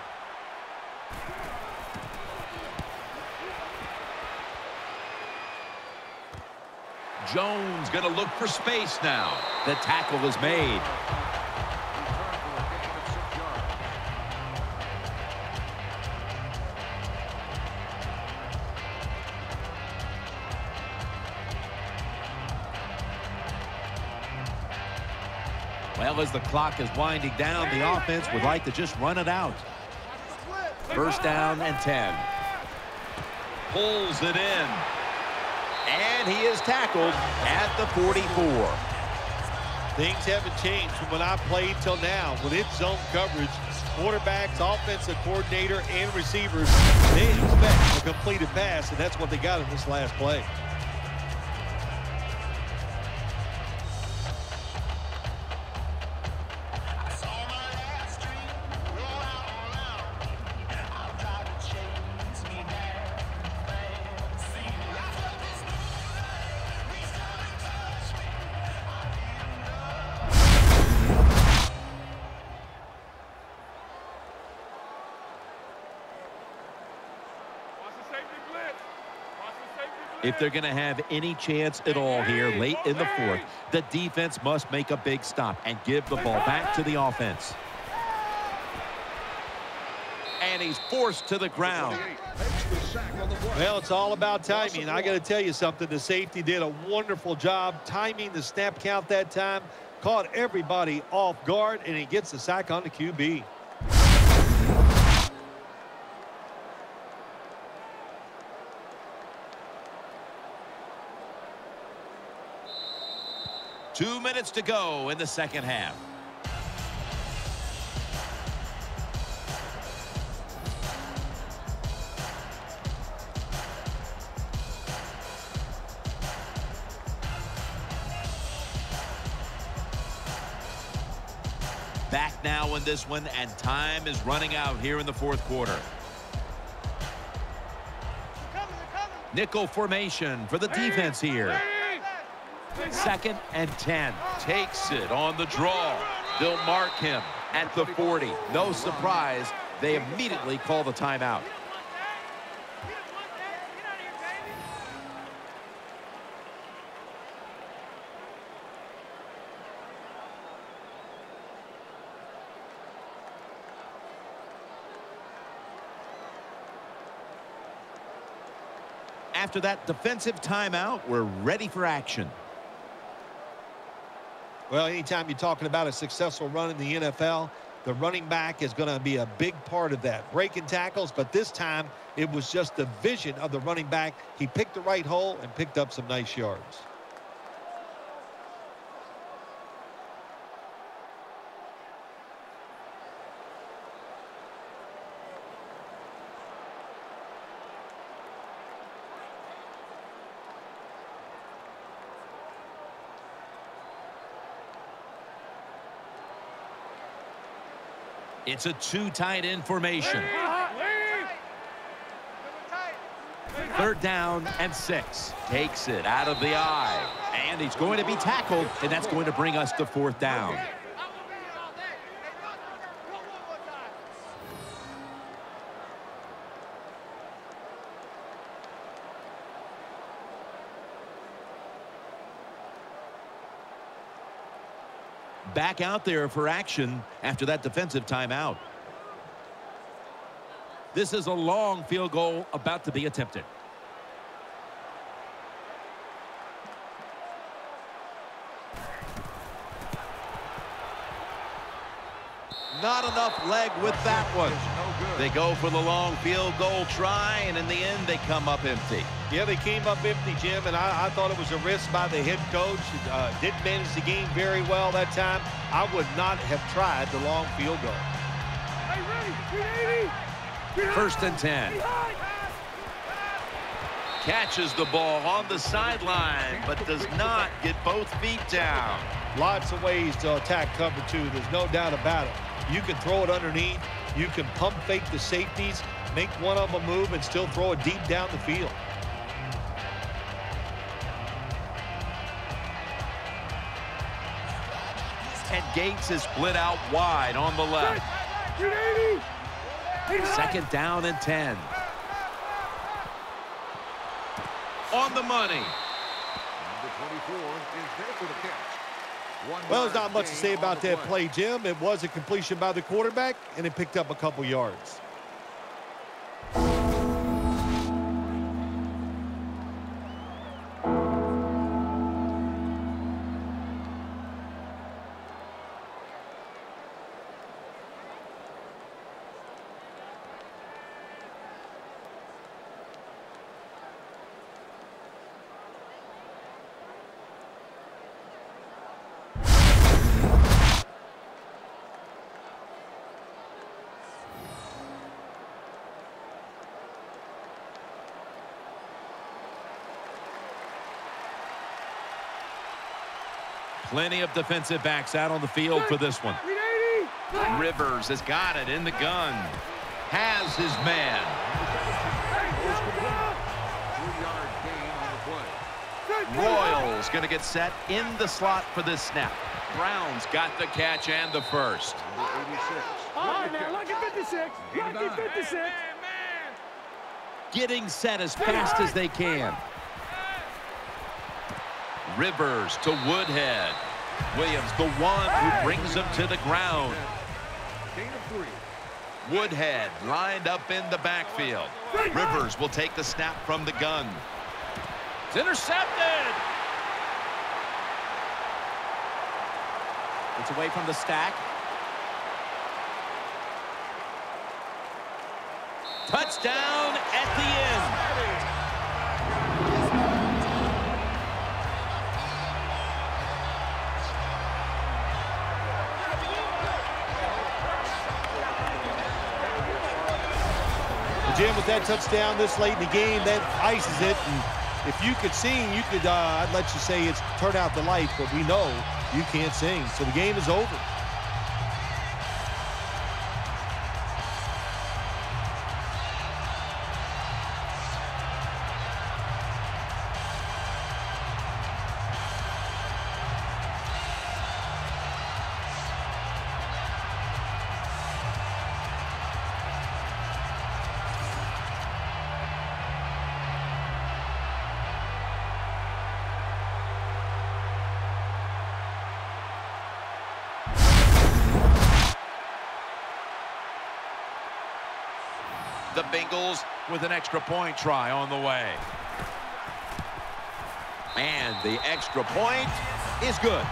A: Jones going to look for space now. The tackle is made. Well, as the clock is winding down, the offense would like to just run it out. First down and ten. Pulls it in. And he is tackled at the forty-four.
B: Things haven't changed from when I played till now. With its zone coverage, quarterbacks, offensive coordinator, and receivers, they expect a completed pass, and that's what they got in this last play.
G: If they're going to have any chance at all here late in the fourth, the defense must make a big stop and give the ball back to the offense.
A: And he's forced to the ground.
B: Well, it's all about timing. I got to tell you something. The safety did a wonderful job timing the snap count that time, caught everybody off guard, and he gets the sack on the Q B.
A: Two minutes to go in the second half. Back now in this one, and time is running out here in the fourth quarter. Nickel formation for the defense here. Second and ten. Takes it on the draw. They'll mark him at the forty. No surprise, they immediately call the timeout. After that defensive timeout, we're ready for action.
B: Well, anytime you're talking about a successful run in the N F L, the running back is going to be a big part of that. Breaking tackles, but this time it was just the vision of the running back. He picked the right hole and picked up some nice yards.
A: It's a two tight end formation. Third down and six. Takes it out of the eye. And he's going to be tackled, and that's going to bring us to fourth down. Back out there for action after that defensive timeout. This is a long field goal about to be attempted. Not enough leg with that one. They go for the long field goal try, and in the end, they come up empty.
B: Yeah, they came up empty, Jim, and I, I thought it was a risk by the head coach. Uh, didn't manage the game very well that time. I would not have tried the long field goal.
A: First and ten. Catches the ball on the sideline, but does not get both feet down.
B: Lots of ways to attack cover two. There's no doubt about it. You can throw it underneath. You can pump fake the safeties, make one of them move, and still throw it deep down the field.
A: And Gates is split out wide on the left. Second down and ten. On the money.
C: twenty-four is there for the catch. One
B: Well, there's
C: yard
B: not much to
C: gain
B: say
C: on
B: about
C: the
B: that play, Jim. It was a completion by the quarterback, and it picked up a couple yards.
G: Plenty of defensive backs out on the field for this one.
A: Rivers has got it in the gun. Has his man.
C: Three-yard gain on the play.
A: Royals going to get set in the slot for this snap. Browns got the catch and the first.
C: Number eighty-six.
E: All right, now, lucky fifty-six. Lucky fifty-six.
G: Getting set as fast as they can.
A: Rivers to Woodhead. Williams, the one who brings him to the ground.
C: Gain of three.
A: Woodhead lined up in the backfield. Rivers will take the snap from the gun. It's intercepted.
G: It's away from the stack. Touchdown at the end.
B: Jim, with that touchdown this late in the game, that ices it. And if you could sing, you could, uh, I'd let you say it's turn out the lights, but we know you can't sing. So the game is over.
A: The Bengals with an extra point try on the way. And the extra point is good.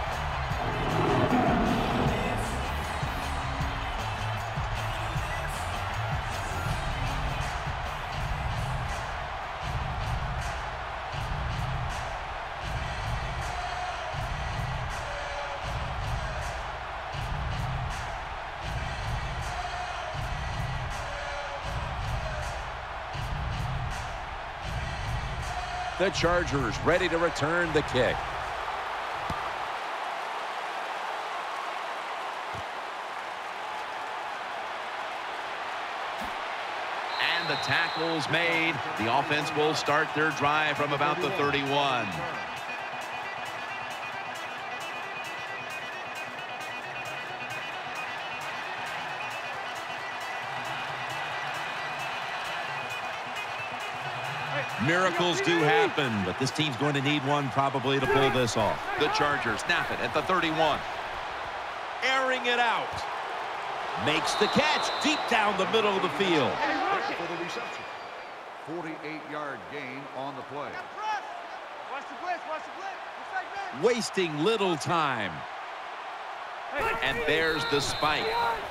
A: The Chargers ready to return the kick. And the tackle's made. The offense will start their drive from about the thirty-one.
G: Miracles do happen, but this team's going to need one probably to pull this off.
A: The Chargers snap it at the thirty-one.
G: Airing it out. Makes the catch deep down the middle of the field.
C: For the reception. forty-eight yard gain on the play.
E: Watch the blitz, watch the blitz. It's like that.
G: Wasting little time.
A: And there's the spike.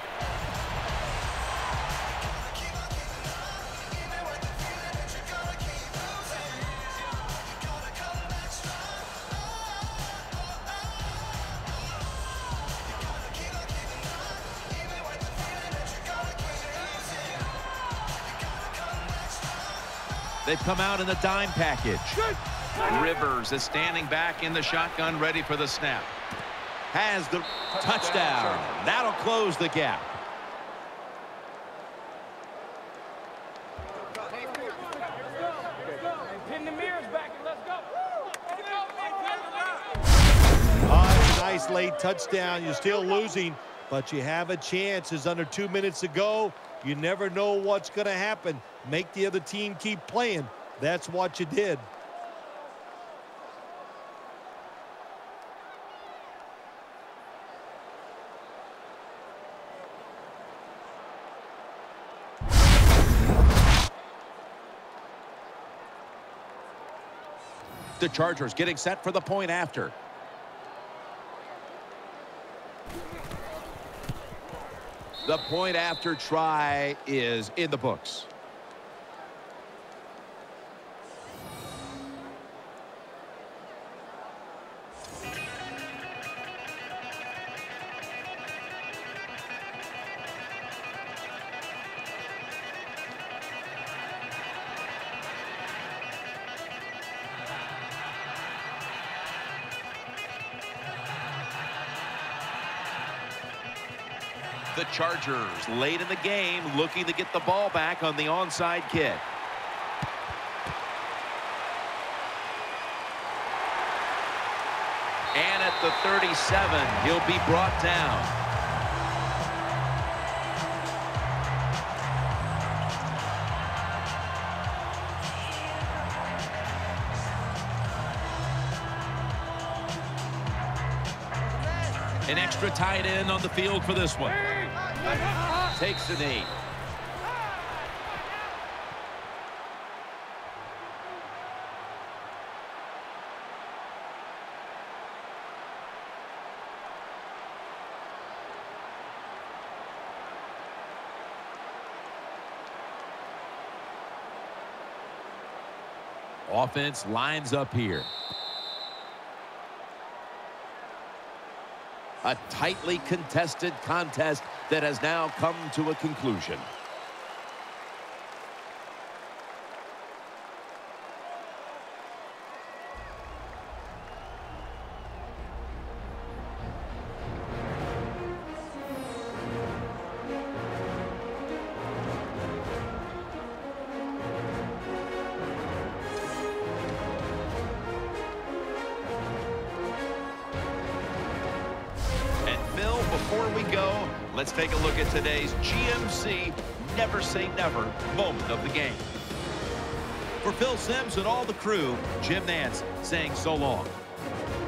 G: They've come out in the dime package.
A: Rivers is standing back in the shotgun, ready for the snap.
G: Has the touchdown. That'll close the gap.
E: Pin the mirrors back and let's go.
B: Oh, it's a nice late touchdown. You're still losing, but you have a chance. There's under two minutes to go. You never know what's going to happen. Make the other team keep playing. That's what you did.
G: The Chargers getting set for the point after. The point after try is in the books. The Chargers late in the game looking to get the ball back on the onside kick. And at the thirty-seven, he'll be brought down. An extra tight end on the field for this one. Takes the knee. Offense lines up here. A tightly contested contest that has now come to a conclusion. Before we go, let's take a look at today's G M C Never Say Never moment of the game. For Phil Simms and all the crew, Jim Nance saying so long.